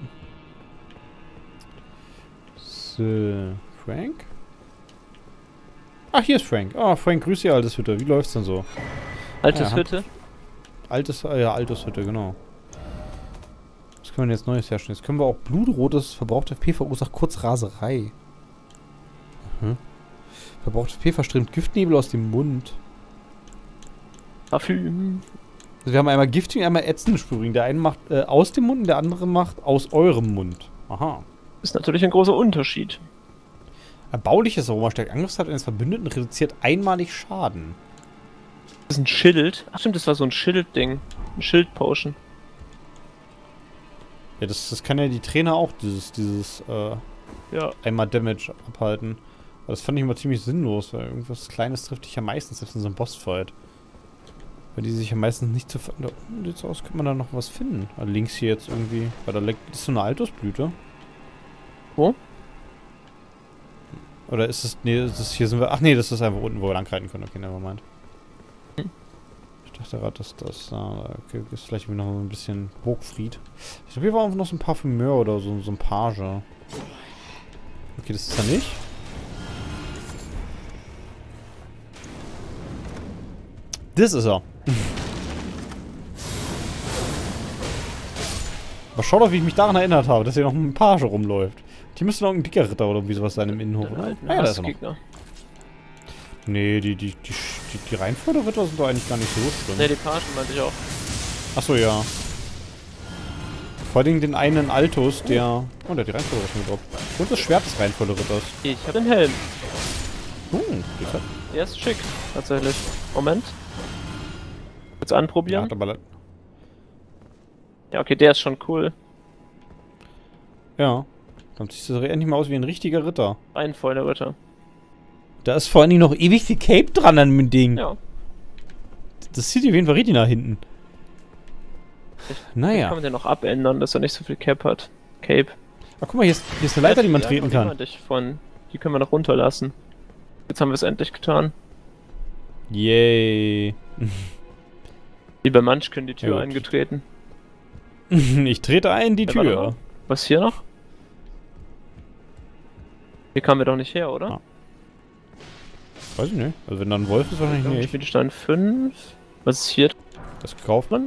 So, Frank? Ach, hier ist Frank. Ah, Frank, grüß dich, altes Hütte. Wie läuft's denn so? Altes Ja, Hütte. Altes, äh, ja, altes Hütte, genau. Was können wir jetzt Neues herstellen? Jetzt können wir auch blutrotes verbrauchte F P verursacht Kurzraserei. Mhm. Verbrauchte F P verströmt Giftnebel aus dem Mund. Parfüm. Also wir haben einmal Gifting, einmal ätzende Sprühring. Der eine macht äh, aus dem Mund und der andere macht aus eurem Mund. Aha. Ist natürlich ein großer Unterschied. Erbauliches Aroma stärkt Angriffszeit eines Verbündeten und reduziert einmalig Schaden. Das ist ein Schild. Ach stimmt, das war so ein Schildding. Ein Schild-Potion. Ja, das, das kann ja die Trainer auch, dieses, dieses, äh, Ja. einmal Damage abhalten. Aber das fand ich immer ziemlich sinnlos, weil irgendwas Kleines trifft dich ja meistens, selbst in so einem Bossfight. Weil die sich ja meistens nicht zu... Da unten sieht's aus, könnte man da noch was finden. Also links hier jetzt irgendwie... Weil da liegt- ist so eine Altusblüte. Wo? Oder ist es... Nee, ist es, hier sind wir... Ach nee, das ist einfach unten, wo wir langreiten können. Okay, nevermind. Hm. Ich dachte gerade, dass das... Da okay, ist vielleicht irgendwie noch so ein bisschen Burgfried. Ich glaube, hier war einfach noch so ein Parfümeur oder so, so ein Page. Okay, das ist er nicht. Das ist er. Aber schau doch, wie ich mich daran erinnert habe, dass hier noch ein Page rumläuft. Hier müsste noch ein dicker Ritter oder irgendwie sowas sein im Innenhof, Den oder? alten Ah, ja, da ist er noch. Hassgegner. Nee, die, die, die, die, die Reihenfolge-Ritter sind doch eigentlich gar nicht so schlimm. Ne, die Pagen meinte ich auch. Achso, ja. Vor allem den einen Altus, der... Oh, der hat die Reihenfolge schon gedroppt. Und das Schwert des Reihenfolge-Ritters. Ich hab den Helm. Oh, das hat... Der ist schick, tatsächlich. Moment. Kurz Ja, anprobieren. hat aber... Ja, okay, der ist schon cool. Ja. Dann sieht das endlich mal aus wie ein richtiger Ritter. Ein voller Ritter. Da ist vor allen Dingen noch ewig viel Cape dran an dem Ding. Ja. Das sieht auf jeden Fall richtig nach hinten. Wie Naja. kann man den noch abändern, dass er nicht so viel Cap hat? Cape. Ach, guck mal, hier ist, hier ist eine Leiter, die man treten kann. Von, die können wir noch runterlassen. Jetzt haben wir es endlich getan. Yay. Wie bei Munchkin die Tür Ja, gut. eingetreten. Ich trete ein die Ja, warte Tür. mal. Was hier noch? Hier kamen wir doch nicht her, oder? Ah. Weiß ich nicht. Also wenn da ein Wolf ist, wahrscheinlich nicht. Spielstand fünf. Was ist hier Das gekauft man?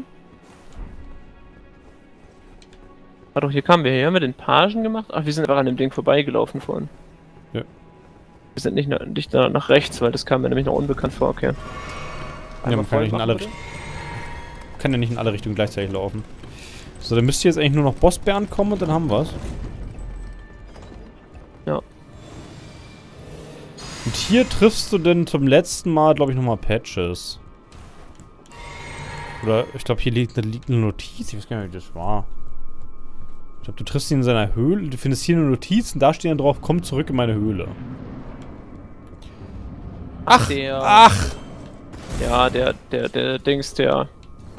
Ah doch, hier kamen wir her. Haben wir den Pagen gemacht? Ach, wir sind einfach an dem Ding vorbeigelaufen vorhin. Ja. Wir sind nicht, nach, nicht nach, nach rechts, weil das kam mir nämlich noch unbekannt vor, okay. Ja, man kann, nicht in alle, kann ja nicht in alle Richtungen gleichzeitig laufen. So, dann müsste jetzt eigentlich nur noch Bossbären kommen und dann haben wir's. Ja. Und hier triffst du denn zum letzten Mal, glaube ich, nochmal Patches. Oder, ich glaube, hier liegt eine, liegt eine Notiz. Ich weiß gar nicht, wie das war. Ich glaube, du triffst ihn in seiner Höhle. Du findest hier eine Notiz und da steht dann drauf, komm zurück in meine Höhle. Ach, der, ach! Ja, der, der, der Dings, der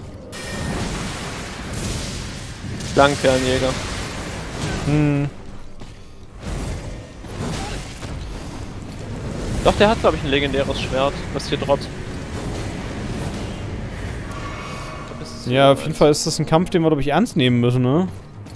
Langfernjäger. Hm. Doch, der hat, glaube ich, ein legendäres Schwert, was hier droppt. Ja, auf jeden Fall ist das ein Kampf, den wir, glaube ich, ernst nehmen müssen, ne?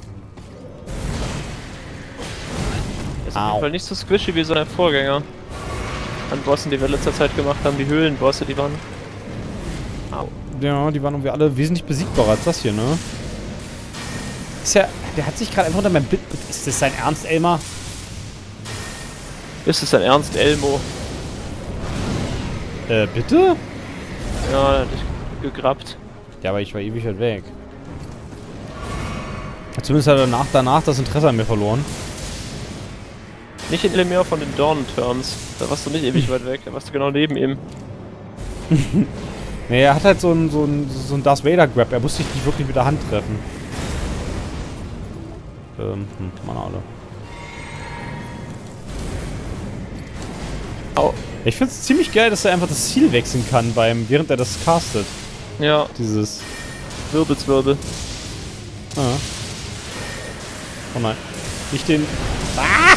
Ist auf jeden Fall nicht so squishy wie so ein Vorgänger. An Bossen, die wir in letzter Zeit gemacht haben, die Höhlenbosse, die waren... Au. Ja, die waren irgendwie alle wesentlich besiegbarer als das hier, ne? Ist ja... Der hat sich gerade einfach unter meinem Bit... Ist das sein Ernst, Elmar? Ist es dein Ernst, Elmo? Äh, bitte? Ja, der hat dich gegrappt. Ja, aber ich war ewig weit weg. Zumindest hat er danach, danach das Interesse an mir verloren. Nicht in mehr von den Dornen-Turms. Da warst du nicht ewig weit weg, da warst du genau neben ihm. Nee, er hat halt so einen so einen, so einen Darth Vader-Grab. Er musste sich nicht wirklich mit der Hand treffen. Ähm, hm, Mann, alle. Au. Ich find's ziemlich geil, dass er einfach das Ziel wechseln kann, beim, während er das castet. Ja, Dieses... Wirbelswirbel. Ah. Oh nein. Nicht den... Ah!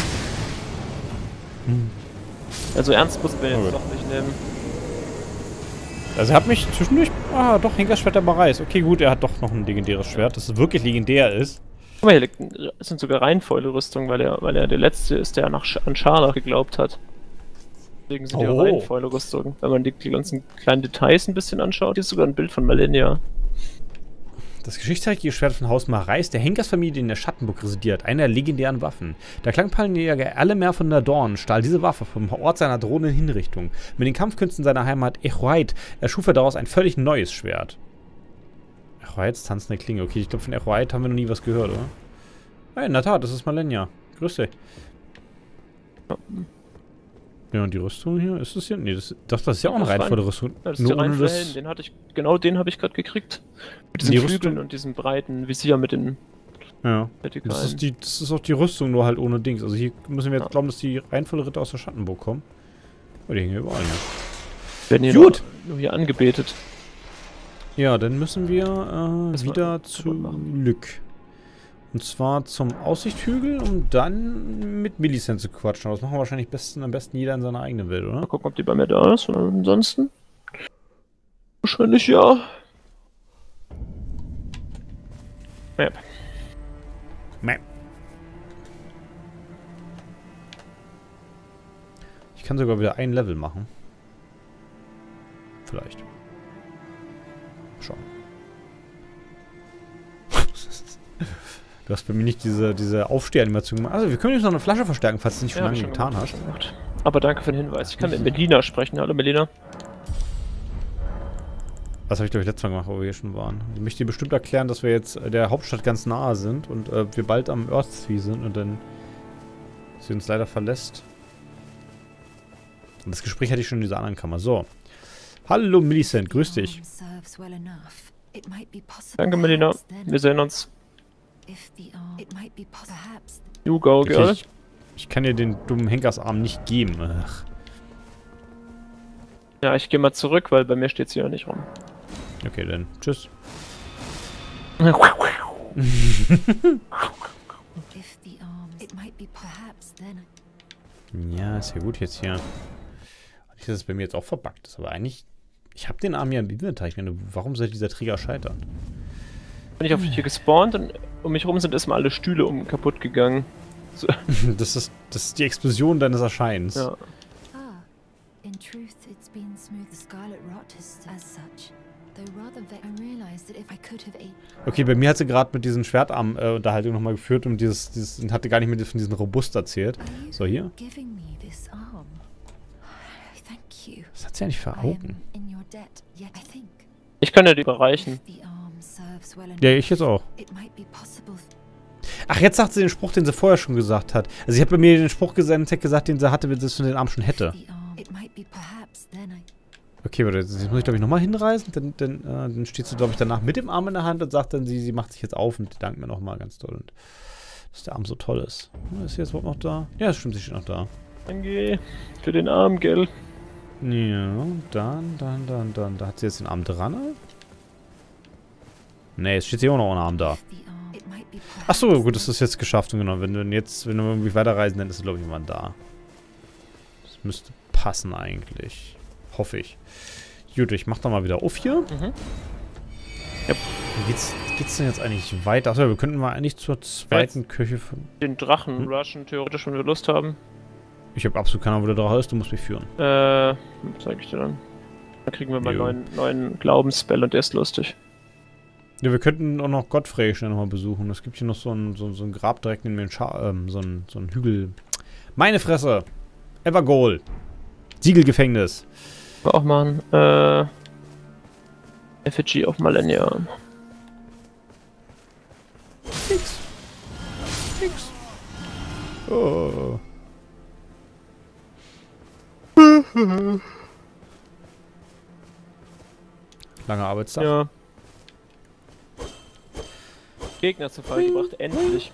Also ernst mussten wir jetzt Okay. doch nicht nehmen. Also er hat mich zwischendurch... Ah, doch, Henkersschwert der Mareis. Okay, gut, er hat doch noch ein legendäres Schwert, das wirklich legendär ist. Guck mal, hier liegt ein, es sind sogar Reihenfäule-Rüstungen, weil er, weil er der Letzte ist, der nach Sch an Scharlach geglaubt hat. Deswegen sind die Oh. Reihenfäule-Rüstungen. Wenn man die, die ganzen kleinen Details ein bisschen anschaut, hier ist sogar ein Bild von Malenia. Das geschichtsträchtige Schwert von Haus Mareis, der Henkersfamilie in der Schattenburg residiert, einer der legendären Waffen. Der Klangpalmenjäger Allemer von der Dorn stahl diese Waffe vom Ort seiner drohenden Hinrichtung. Mit den Kampfkünsten seiner Heimat Echoheit erschuf er daraus ein völlig neues Schwert. Echoheits tanzende Klinge. Okay, ich glaube von Echoheit haben wir noch nie was gehört, oder? Ja, in der Tat, das ist Malenia. Grüß dich. Ja. Ja, und die Rüstung hier, ist das hier? Nee, das, doch, das ist ja auch eine Das ist reihenvolle Rüstung. Ja, das ist Nur der ohne Reihenvolle das- Helm, den hatte ich, genau den habe ich gerade gekriegt. Mit diesen Die Flügeln Rüstung- und diesem breiten Visier mit den Ja. vertikalen. Das ist, die, das ist auch die Rüstung, nur halt ohne Dings. Also hier müssen wir jetzt Ja. glauben, dass die reihenvolle Ritter aus der Schattenburg kommen. Oh, die hängen hier überall hier. werden hier Gut. Nur, nur hier angebetet. Ja, dann müssen wir äh, Das wieder mal kaputt machen. zurück. Und zwar zum Aussichthügel, um dann mit Millicent zu quatschen. Aber das machen wir wahrscheinlich besten, am besten jeder in seiner eigenen Welt, Mal oder? gucken, ob die bei mir da ist. Und ansonsten. Wahrscheinlich ja. Map. Meh. Ich kann sogar wieder ein Level machen. Vielleicht. Schauen. Du hast bei mir nicht diese, diese Aufstehanimation gemacht. Also, wir können jetzt noch eine Flasche verstärken, falls du es nicht schon Ja, lange schon getan gemacht, hast. schon gemacht. Aber danke für den Hinweis. Ich kann mit Melina sprechen. Hallo Melina. Was habe ich, glaube ich, letztes Mal gemacht, wo wir hier schon waren. Ich möchte dir bestimmt erklären, dass wir jetzt äh, der Hauptstadt ganz nahe sind und äh, wir bald am Earthsea sind und dann sie uns leider verlässt. Und das Gespräch hatte ich schon in dieser anderen Kammer. So. Hallo Millicent, grüß dich. Danke Melina. Wir sehen uns. You go, Okay, girl. ich, ich kann dir den dummen Henkersarm nicht geben. Ach. Ja, ich gehe mal zurück, weil bei mir steht sie ja nicht rum. Okay, dann tschüss. If the arms, it might be perhaps then. Ja, ist ja gut jetzt hier. Nicht, dass es bei mir jetzt auch verbuggt ist, aber eigentlich... Ich habe den Arm ja im Inventar. Ich meine, warum sollte dieser Trigger scheitern? Bin ich auf hier gespawnt und um mich rum sind erstmal alle Stühle um kaputt gegangen. So. Das ist, das ist die Explosion deines Erscheinens. Ja. Ah, in truth, it's been smooth. The scarlet rot is as such. Though rather ve I realized that if I could have ate. Okay, bei mir hat sie gerade mit diesen Schwertarm-Unterhaltung nochmal geführt und dieses, dieses und hatte gar nicht mehr von diesen Robust erzählt. So, hier. Giving me this arm. Thank you. Das hat sie ja nicht für I Augen. am in your debt, yet I think Ich kann ja die überreichen. if the arm serves well enough, Ja, ich jetzt auch. it might be possible. Ach, jetzt sagt sie den Spruch, den sie vorher schon gesagt hat. Also ich habe bei mir den Spruch gesendet, gesagt, den sie hatte, wenn sie es von den Arm schon hätte. The arm, it might be perhaps then I. Okay, warte, jetzt muss ich, glaube ich, nochmal hinreisen. Dann, dann, äh, dann steht sie, glaube ich, danach mit dem Arm in der Hand und sagt dann, sie, sie macht sich jetzt auf und dankt mir nochmal ganz toll. Und dass der Arm so toll ist. Ist sie jetzt überhaupt noch da? Ja, das stimmt, sie steht noch da. Danke für den Arm, gell? Ja, dann, dann, dann, dann. Da hat sie jetzt den Arm dran. Ne, jetzt steht sie auch noch ohne Arm da. The arm, it might be perhaps. Achso, gut, das ist jetzt geschafft. Und genau, wenn wir jetzt, wenn wir irgendwie weiterreisen, dann ist, glaube ich, jemand da. Das müsste passen eigentlich. Hoffe ich. Gut, ich mach da mal wieder auf hier. Mhm. Wie geht's, geht's denn jetzt eigentlich weiter? Achso, wir könnten mal eigentlich zur zweiten Küche von... Den Drachen Hm? rushen, theoretisch, wenn wir Lust haben. Ich habe absolut keine Ahnung, wo der Drache ist. Du musst mich führen. Äh, zeig ich dir dann. Dann kriegen wir mal einen Jo. neuen, neuen Glaubensspell und der ist lustig. Ja, wir könnten auch noch Godfrey schnell nochmal besuchen. Es gibt hier noch so ein, so, so ein Grab direkt neben dem Scha ähm, so ein, so ein Hügel. Meine Fresse! Evergoal! Siegelgefängnis! Wir auch machen, äh... Effigy of Malenia. Nix. Nix. Oh. Langer Arbeitstag. Ja. Gegner zu Fall gebracht, endlich.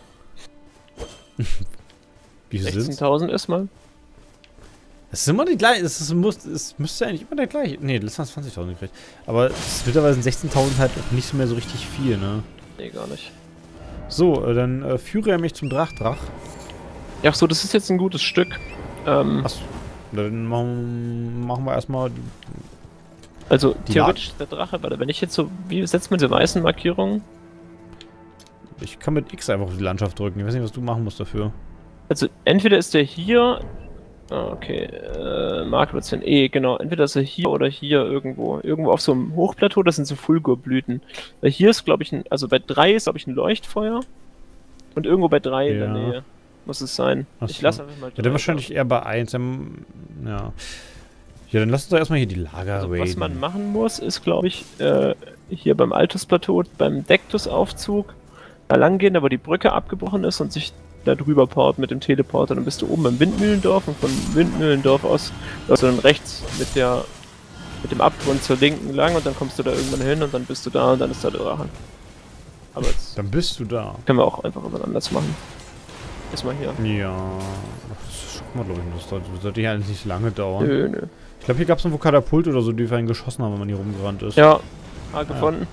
Wie viel sind's? sechzehntausend erstmal. Es ist immer die gleiche. Es, ist, muss, es müsste eigentlich immer der gleiche. Ne, letztes Mal zwanzigtausend gekriegt. Aber es ist mittlerweile sind sechzehntausend halt auch nicht mehr so richtig viel, ne? Nee, gar nicht. So, äh, dann äh, führe er mich zum Drachdrach. Ja, ach so, das ist jetzt ein gutes Stück. Ähm, Achso. Dann machen, machen wir erstmal. also, die theoretisch ist der Drache, weil wenn ich jetzt so, wie setzt man diese weißen Markierungen? Ich kann mit X einfach auf die Landschaft drücken. Ich weiß nicht, was du machen musst dafür. Also, entweder ist der hier. Ah, okay. Äh, Marke wird ein E, genau. Entweder ist er hier oder hier irgendwo. Irgendwo auf so einem Hochplateau, das sind so Fulgurblüten. Weil hier ist, glaube ich, ein. Also bei drei ist, glaube ich, ein Leuchtfeuer. Und irgendwo bei drei in der Ja. Nähe muss es sein. Ach Ich so. lasse einfach mal. Ja, dann drei wahrscheinlich eher bei eins. Dann, ja. Ja, dann lass uns doch erstmal hier die Lager Also, was raiden. man machen muss, ist, glaube ich, äh, hier beim Altus-Plateau, beim Dektus-Aufzug, da lang gehen, da wo die Brücke abgebrochen ist und sich da drüber port mit dem Teleporter. Dann bist du oben beim Windmühlendorf und von Windmühlendorf aus läufst du dann rechts mit der mit dem Abgrund zur linken lang und dann kommst du da irgendwann hin und dann bist du da und dann ist da der Drache. Aber jetzt Dann bist du da. können wir auch einfach was anderes machen. Erstmal hier. Ja. Das schaffen wir, glaube ich, das sollte, das sollte hier eigentlich nicht lange dauern. Nö, nö. Ich glaube, hier gab es irgendwo Katapult oder so, die wir einen geschossen haben, wenn man hier rumgerannt ist. Ja, ah, gefunden.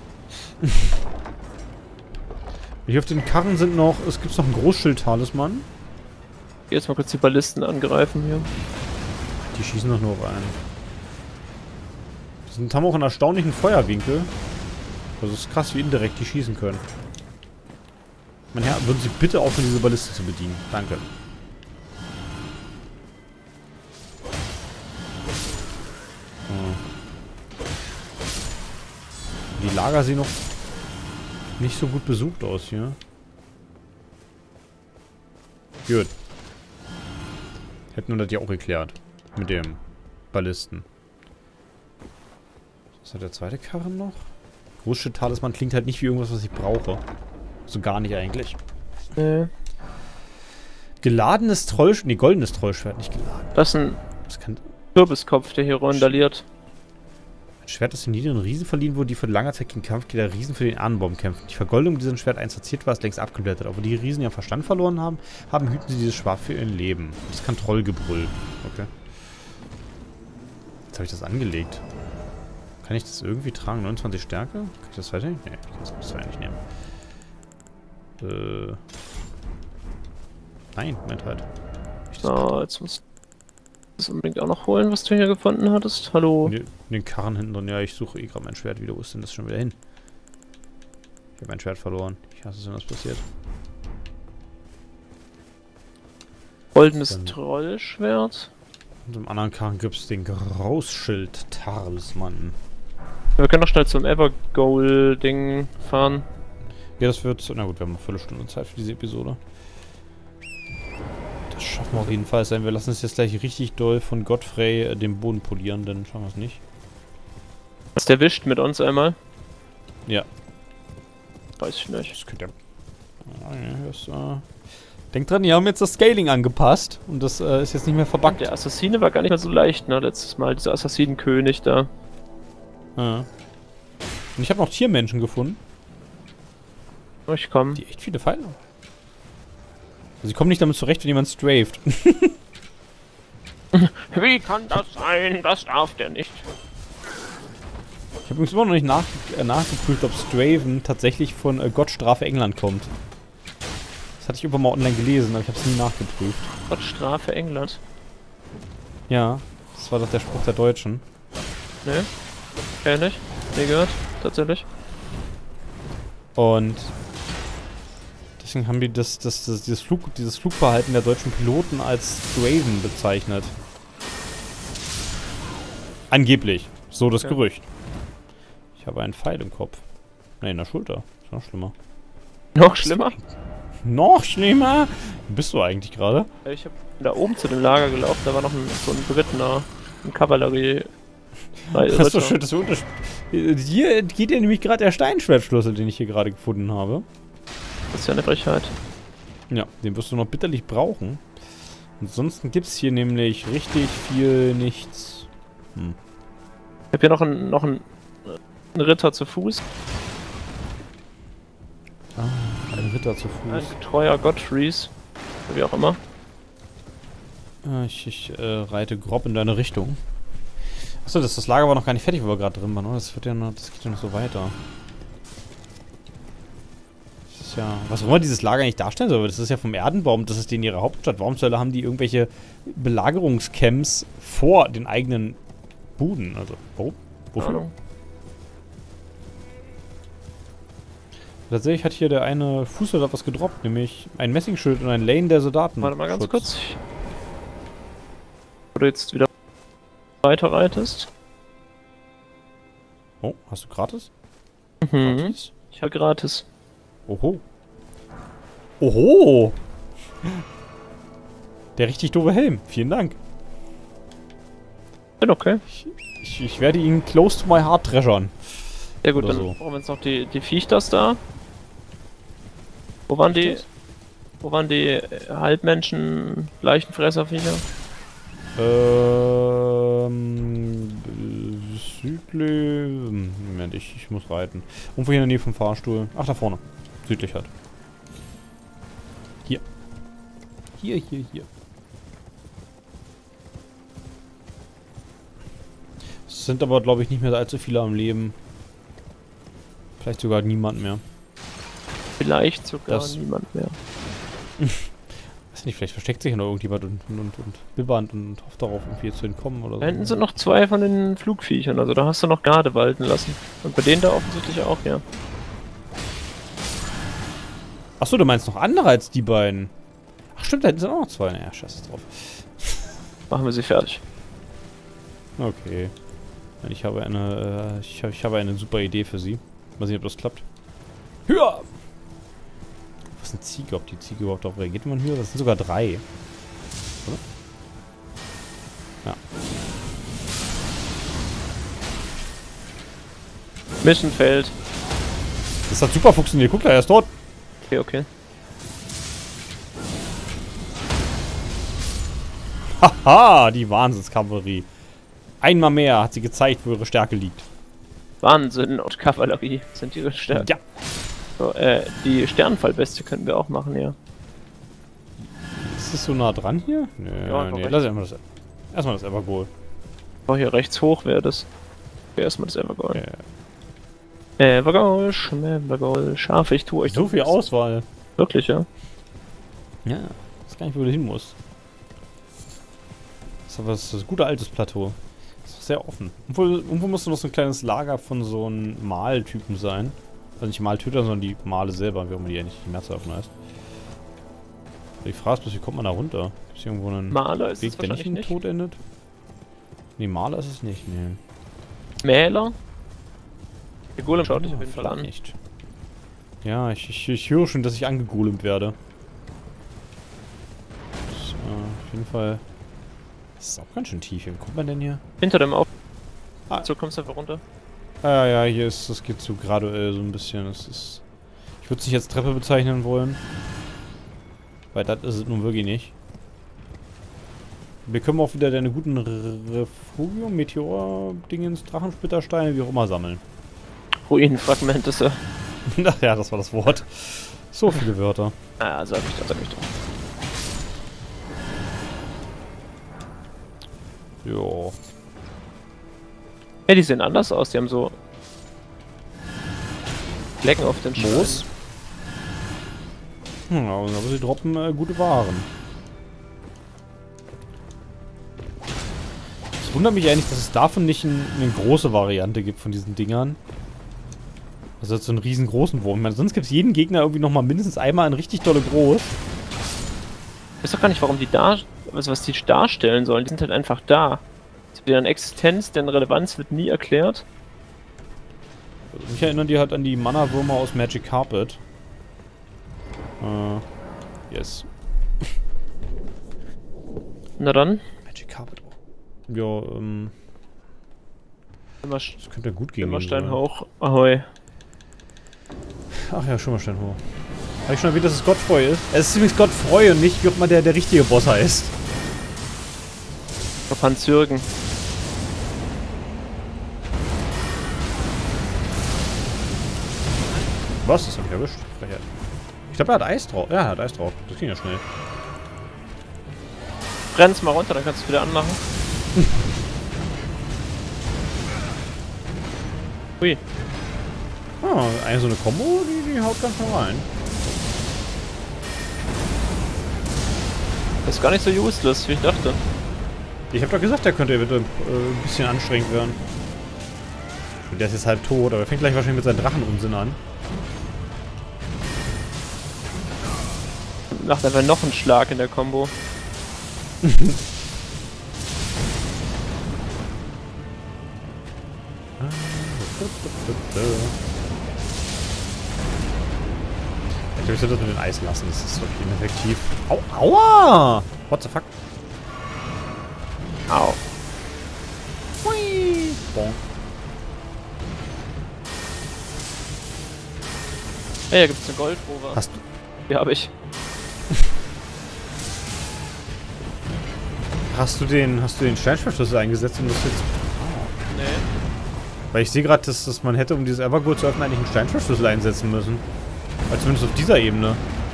Hier auf den Karren sind noch, es gibt noch einen Großschild-Talisman. Jetzt mal kurz die Ballisten angreifen hier. Die schießen doch nur rein. Die sind, haben auch einen erstaunlichen Feuerwinkel. Also es ist krass, wie indirekt die schießen können. Mein Herr, würden Sie bitte aufhören, diese Balliste zu bedienen? Danke. So. Die Lager sehen noch nicht so gut besucht aus hier. Gut. Hätten wir das ja auch geklärt. Mit dem Ballisten. Was hat der zweite Karren noch? Großschild-Talisman klingt halt nicht wie irgendwas, was ich brauche. So gar nicht eigentlich. Äh, Geladenes Trollschwert. Nee, goldenes Trollschwert, nicht geladen. das ist ein Das kann. Kürbiskopf, der hier rondaliert. Ein Schwert, das den niederen Riesen verliehen wurde, die vor langer Zeit gegen Kampfkrieger Riesen für den Ahnenbaum kämpfen. Die Vergoldung mit diesem Schwert einst verziert war, ist längst abgeblättert. Aber die Riesen ihren Verstand verloren haben, haben hüten sie dieses Schwert für ihr Leben. Das kann Trollgebrüll. Okay. Jetzt habe ich das angelegt. Kann ich das irgendwie tragen? neunundzwanzig Stärke? Kann ich das weiter? Nee, ich kann das weiter nicht nehmen. Äh. Nein, Moment halt. So, jetzt muss ich das unbedingt auch noch holen, was du hier gefunden hattest. Hallo. In den Karren hinten drin. Ja, ich suche eh gerade mein Schwert wieder. Wo ist denn das schon wieder hin? Ich habe mein Schwert verloren. Ich hasse es, wenn das passiert. Goldenes Dann- Trollschwert. Und im anderen Karren gibt es den Großschild-Talisman. Wir können doch schnell zum Evergoal-Ding fahren. Ja, das wird... Na gut, wir haben noch eine Viertelstunde Zeit für diese Episode. Das schaffen wir auf jeden Fall sein. Wir lassen es jetzt gleich richtig doll von Godfrey äh, den Boden polieren, dann schaffen wir es nicht. Ist der wischt mit uns einmal? Ja. Weiß ich nicht. Das könnte ja... Ja, das, äh Denkt dran, die haben jetzt das Scaling angepasst und das äh, ist jetzt nicht mehr verbuggt. Der Assassine war gar nicht mehr so leicht, ne? Letztes Mal, dieser Assassinenkönig da. Ja. Und ich habe noch Tiermenschen gefunden, Oh, ich komm. die echt viele Pfeile haben. Also sie kommen nicht damit zurecht, wenn jemand straft. Wie kann das sein? Das darf der nicht. Ich habe übrigens immer noch nicht nach, äh, nachgeprüft, ob Straven tatsächlich von äh, Gott strafe England kommt. Das hatte ich irgendwann mal online gelesen, aber ich habe es nie nachgeprüft. Gott strafe England. Ja, das war doch der Spruch der Deutschen. Ne? Kenn ich. Nie gehört. Tatsächlich. Und deswegen haben die das, das, das, dieses, Flug, dieses Flugverhalten der deutschen Piloten als Straven bezeichnet. Angeblich. So das Okay. Gerücht. Ich habe einen Pfeil im Kopf. Ne, in der Schulter. Ist noch schlimmer. Noch schlimmer? Noch schlimmer? Wo bist du eigentlich gerade? Ich hab da oben zu dem Lager gelaufen, da war noch ein, so ein Britner, ein Kavallerie. Das ist doch schön, dass wir untersch... Hier geht ja nämlich gerade der Steinschwertschlüssel, den ich hier gerade gefunden habe. Das ist ja eine Frechheit. Ja, den wirst du noch bitterlich brauchen. Ansonsten gibt es hier nämlich richtig viel nichts. Hm. Ich hab hier noch einen, noch einen, einen Ritter zu Fuß. Ah, ein Ritter zu Fuß. Ein getreuer Godfreys. Wie auch immer. Ah, ich ich äh, reite grob in deine Richtung. Achso, das, das Lager war noch gar nicht fertig, wo wir gerade drin waren, oder? Das wird ja noch, das geht ja noch so weiter. Das ist ja... Was auch immer dieses Lager nicht darstellen soll, das ist ja vom Erdenbaum, das ist denen ihre Hauptstadt. Warum zur Hölle haben die irgendwelche Belagerungscamps vor den eigenen Buden? Also, warum? Wofür? Ahnung. Tatsächlich hat hier der eine Fußsoldat was gedroppt, nämlich ein Messingschild und ein Lane der Soldaten. Warte mal ganz Schutz. kurz. Wo du jetzt wieder weiter reitest. Oh, hast du gratis? Mhm. Gratis? Ich habe gratis. Oho. Oho! Der richtig doofe Helm. Vielen Dank. Bin okay. Ich, ich, ich werde ihn close to my heart treasuren. Ja gut, Oder dann so. brauchen wir jetzt noch die, die Viechters da. Wo waren die... Wo waren die äh, Halbmenschen, Leichenfresserviecher? Ähm... äh, Südlich... Moment, ich, ich muss reiten. Irgendwo hier in der Nähe vom Fahrstuhl. Ach, da vorne. Südlich halt. Hier. Hier, hier, hier. Es sind aber, glaube ich, nicht mehr allzu viele am Leben. Vielleicht sogar niemand mehr. Vielleicht sogar Das- niemand mehr. Weiß nicht, vielleicht versteckt sich noch irgendjemand und, und, und, und bibbert und hofft darauf, irgendwie zu entkommen oder so. Da hinten sind noch zwei von den Flugviechern, also da hast du noch Garde walten lassen. Und bei denen da offensichtlich auch, ja. Achso, du meinst noch andere als die beiden? Ach stimmt, da hinten sind auch noch zwei. Naja, scheiße drauf. Machen wir sie fertig. Okay. Ich habe eine, äh, ich habe, ich habe eine super Idee für sie. Mal sehen, ob das klappt. Höher! Was ist eine Ziege? Ob die Ziege überhaupt darauf reagiert, wenn man höher? Das sind sogar drei. Oder? Ja. Mission failed. Das hat super funktioniert. Guck da, er ist tot. Okay, okay. Haha, die Wahnsinnskavallerie. Einmal mehr hat sie gezeigt, wo ihre Stärke liegt. Wahnsinn und Kavallerie sind ihre Stärken. Ja. So, äh, die Sternfallbestie könnten wir auch machen, ja. Ist das so nah dran hier? Nö, Ja, einfach nee, rechts. lass erstmal das. Erstmal das Evergoal. Oh, hier rechts hoch wäre das. Okay, erstmal das Evergold. Ja. Evergold, Evergold, Schafe, ich tue euch So doch viel was. Auswahl. Wirklich, ja. Ja, ich weiß gar nicht, wo du hin musst. Das ist aber das, das gute altes Plateau. Das ist sehr offen. Obwohl, irgendwo muss noch so ein kleines Lager von so einem Maltypen sein. Also nicht Maltöter, sondern die Male selber, wie auch immer die eigentlich die Mehrzahl davon heißt. Die Frage ist bloß, wie kommt man da runter? Gibt es irgendwo einen Maler ist Weg, es der nicht wahrscheinlich im nicht. Tod endet? Nee, Maler ist es nicht, nee. Mähler? Der Golem schaut dich Ja, auf jeden Fall an. vielleicht. Ja, ich, ich, ich höre schon, dass ich angegolemt werde. Das, äh, auf jeden Fall. Das ist auch ganz schön tief hier. Wie kommt man denn hier? Hinter dem Auf. Ah. So kommst du einfach runter. Ah ja, hier ist, das geht so graduell so ein bisschen. Das ist. Ich würde es nicht als Treppe bezeichnen wollen. Weil das ist es nun wirklich nicht. Wir können auch wieder deine guten Refugium, Meteor-Dingens, Drachensplittersteine, wie auch immer sammeln. Ruinenfragmente, Sir. Ach ja, das war das Wort. So viele Wörter. Ah, sag ich doch, sag ich doch. Jo. Ja, die sehen anders aus, die haben so Flecken auf den Steinen. Moos. Hm, aber sie droppen äh, gute Waren. Es wundert mich eigentlich, dass es davon nicht ein, eine große Variante gibt von diesen Dingern. Also so einen riesengroßen Wurm. Ich meine, sonst gibt es jeden Gegner irgendwie nochmal mindestens einmal ein richtig dolle groß. Ich weiß doch gar nicht, warum die da, also was die darstellen sollen. Die sind halt einfach da. Deren Existenz, deren Relevanz wird nie erklärt. Also mich erinnern die halt an die Mana-Würmer aus Magic Carpet. Äh, yes. Na dann. Magic Carpet. Ja, ähm, Immer, das könnte gut gehen. immer Stein hoch. Ahoi. Ach ja, Schimmerstein hoch. Habe ich schon erwähnt, dass es Godfrey ist? Es ist übrigens Godfrey und nicht, wie auch mal der, der richtige Boss heißt. Auf Hans-Jürgen. Was? Das hab ich erwischt. Frechheit. Ich glaube, er hat Eis drauf. Ja, er hat Eis drauf. Das ging ja schnell. Brenn's mal runter, dann kannst du es wieder anmachen. Ui. Ah, eine so eine Kombo, die, die haut ganz mal rein. Das ist gar nicht so useless, wie ich dachte. Ich habe doch gesagt, der könnte eventuell äh, ein bisschen anstrengend werden. Und der ist jetzt halb tot, aber er fängt gleich wahrscheinlich mit seinem Drachenunsinn an. Macht einfach noch einen Schlag in der Combo. Ich glaube, ich sollte das mit dem Eis lassen, das ist wirklich ineffektiv. Au, aua! What the fuck? Au. Hui! Bon. Hey, hier gibt's eine Goldrover. Hast du... Die habe ich. Hast du den... Hast du den Steinschwertschlüssel eingesetzt, um das jetzt... Nee. Weil ich sehe gerade, dass, dass man hätte, um dieses Evergold zu öffnen, eigentlich einen Steinschwertschlüssel einsetzen müssen. Also zumindest auf dieser Ebene.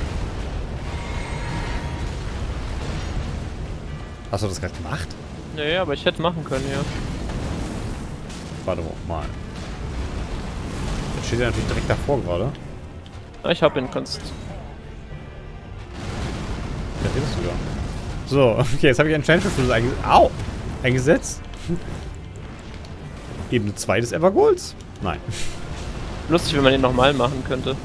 Hast du das gerade gemacht? Nee, aber ich hätte machen können, ja. Warte mal. Jetzt steht er natürlich direkt davor gerade. Ah, ich hab ihn, kannst. Da redest du ja. So, okay, jetzt habe ich einen Steinschwertschlüssel einge Au! eingesetzt. Ebene zwei des Evergolds? Nein. Lustig, wenn man ihn nochmal machen könnte.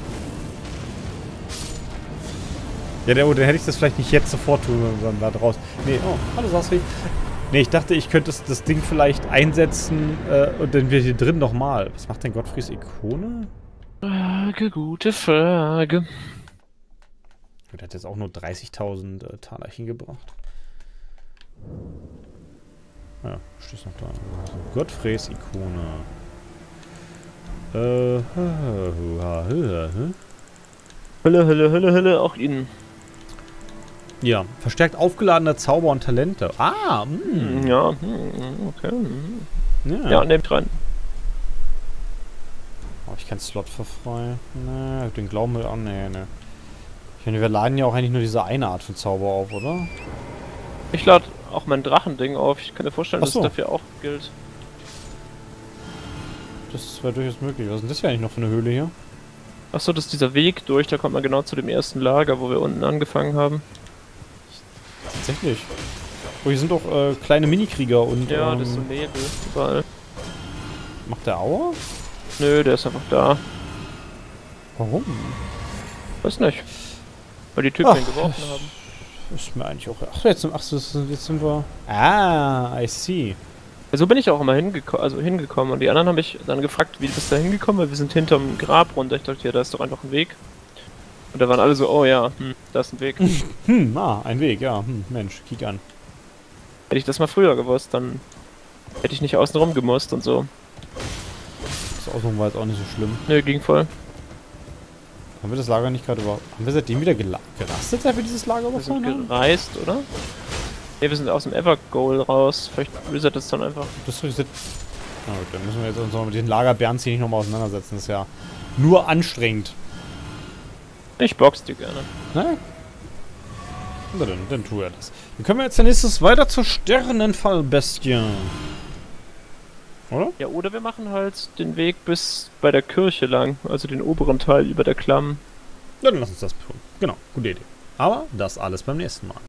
Ja, der, dann hätte ich das vielleicht nicht jetzt sofort tun, sondern da draus. Nee, oh, hallo Sasri. Nee, ich dachte, ich könnte das, das Ding vielleicht einsetzen äh, und dann wird hier drin nochmal. Was macht denn Godfreys Ikone? Frage, gute Frage. Der hat jetzt auch nur dreißigtausend äh, Talerchen gebracht. Ja, steht noch da. Also Godfreys Ikone. Äh, Hülle, Hülle, Hülle, Hülle, auch ihn. ja, verstärkt aufgeladener Zauber und Talente. Ah, mh. Ja, hm, okay. hm. Ja, Ja, nehmt rein. Habe ich keinen Slot für frei? Nee, den glauben wir an. Nee, nee. Ich meine, wir laden ja auch eigentlich nur diese eine Art von Zauber auf, oder? Ich lade auch mein Drachending auf. Ich kann mir vorstellen, Ach dass so. es dafür auch gilt. Das wäre durchaus möglich. Was ist denn das hier eigentlich noch für eine Höhle hier? Achso, das ist dieser Weg durch, da kommt man genau zu dem ersten Lager, wo wir unten angefangen haben. Tatsächlich. Oh, hier sind doch äh, kleine Minikrieger und. Ja, ähm, das ist so Nebel überall. Macht der Aua? Nö, der ist einfach da. Warum? Weiß nicht. Weil die Typen Ach. ihn geworfen haben. Ist mir eigentlich auch. Ach, jetzt, ach so, jetzt sind wir. Ah, I see. So bin ich auch immer hingeko also hingekommen und die anderen haben mich dann gefragt, wie bist du da hingekommen, weil wir sind hinterm Grab runter. Ich dachte, ja, da ist doch einfach ein Weg. Und da waren alle so, oh ja, hm, da ist ein Weg. Hm, ah, ein Weg, ja. Hm, Mensch, kick an. Hätte ich das mal früher gewusst, dann hätte ich nicht außen rum gemusst und so. Das Aussuchen war jetzt auch nicht so schlimm. Nö, ging voll. Haben wir das Lager nicht gerade überhaupt. Haben wir seitdem wieder gela gerastet, seit wir dieses Lager Wir sind überfahren haben? gereist, oder? Ne, wir sind aus dem Evergoal raus. Vielleicht reset es dann einfach. Das ist. Na gut, dann müssen wir jetzt uns noch mit den Lagerbärens hier nicht nochmal auseinandersetzen. Das ist ja nur anstrengend. Ich box dir gerne. Ne? Na dann, dann tu er das. Dann können wir jetzt als nächstes weiter zur Sternenfallbestie. Oder? Ja, oder wir machen halt den Weg bis bei der Kirche lang. Also den oberen Teil über der Klamm. Dann lass uns das tun. Genau, gute Idee. Aber das alles beim nächsten Mal.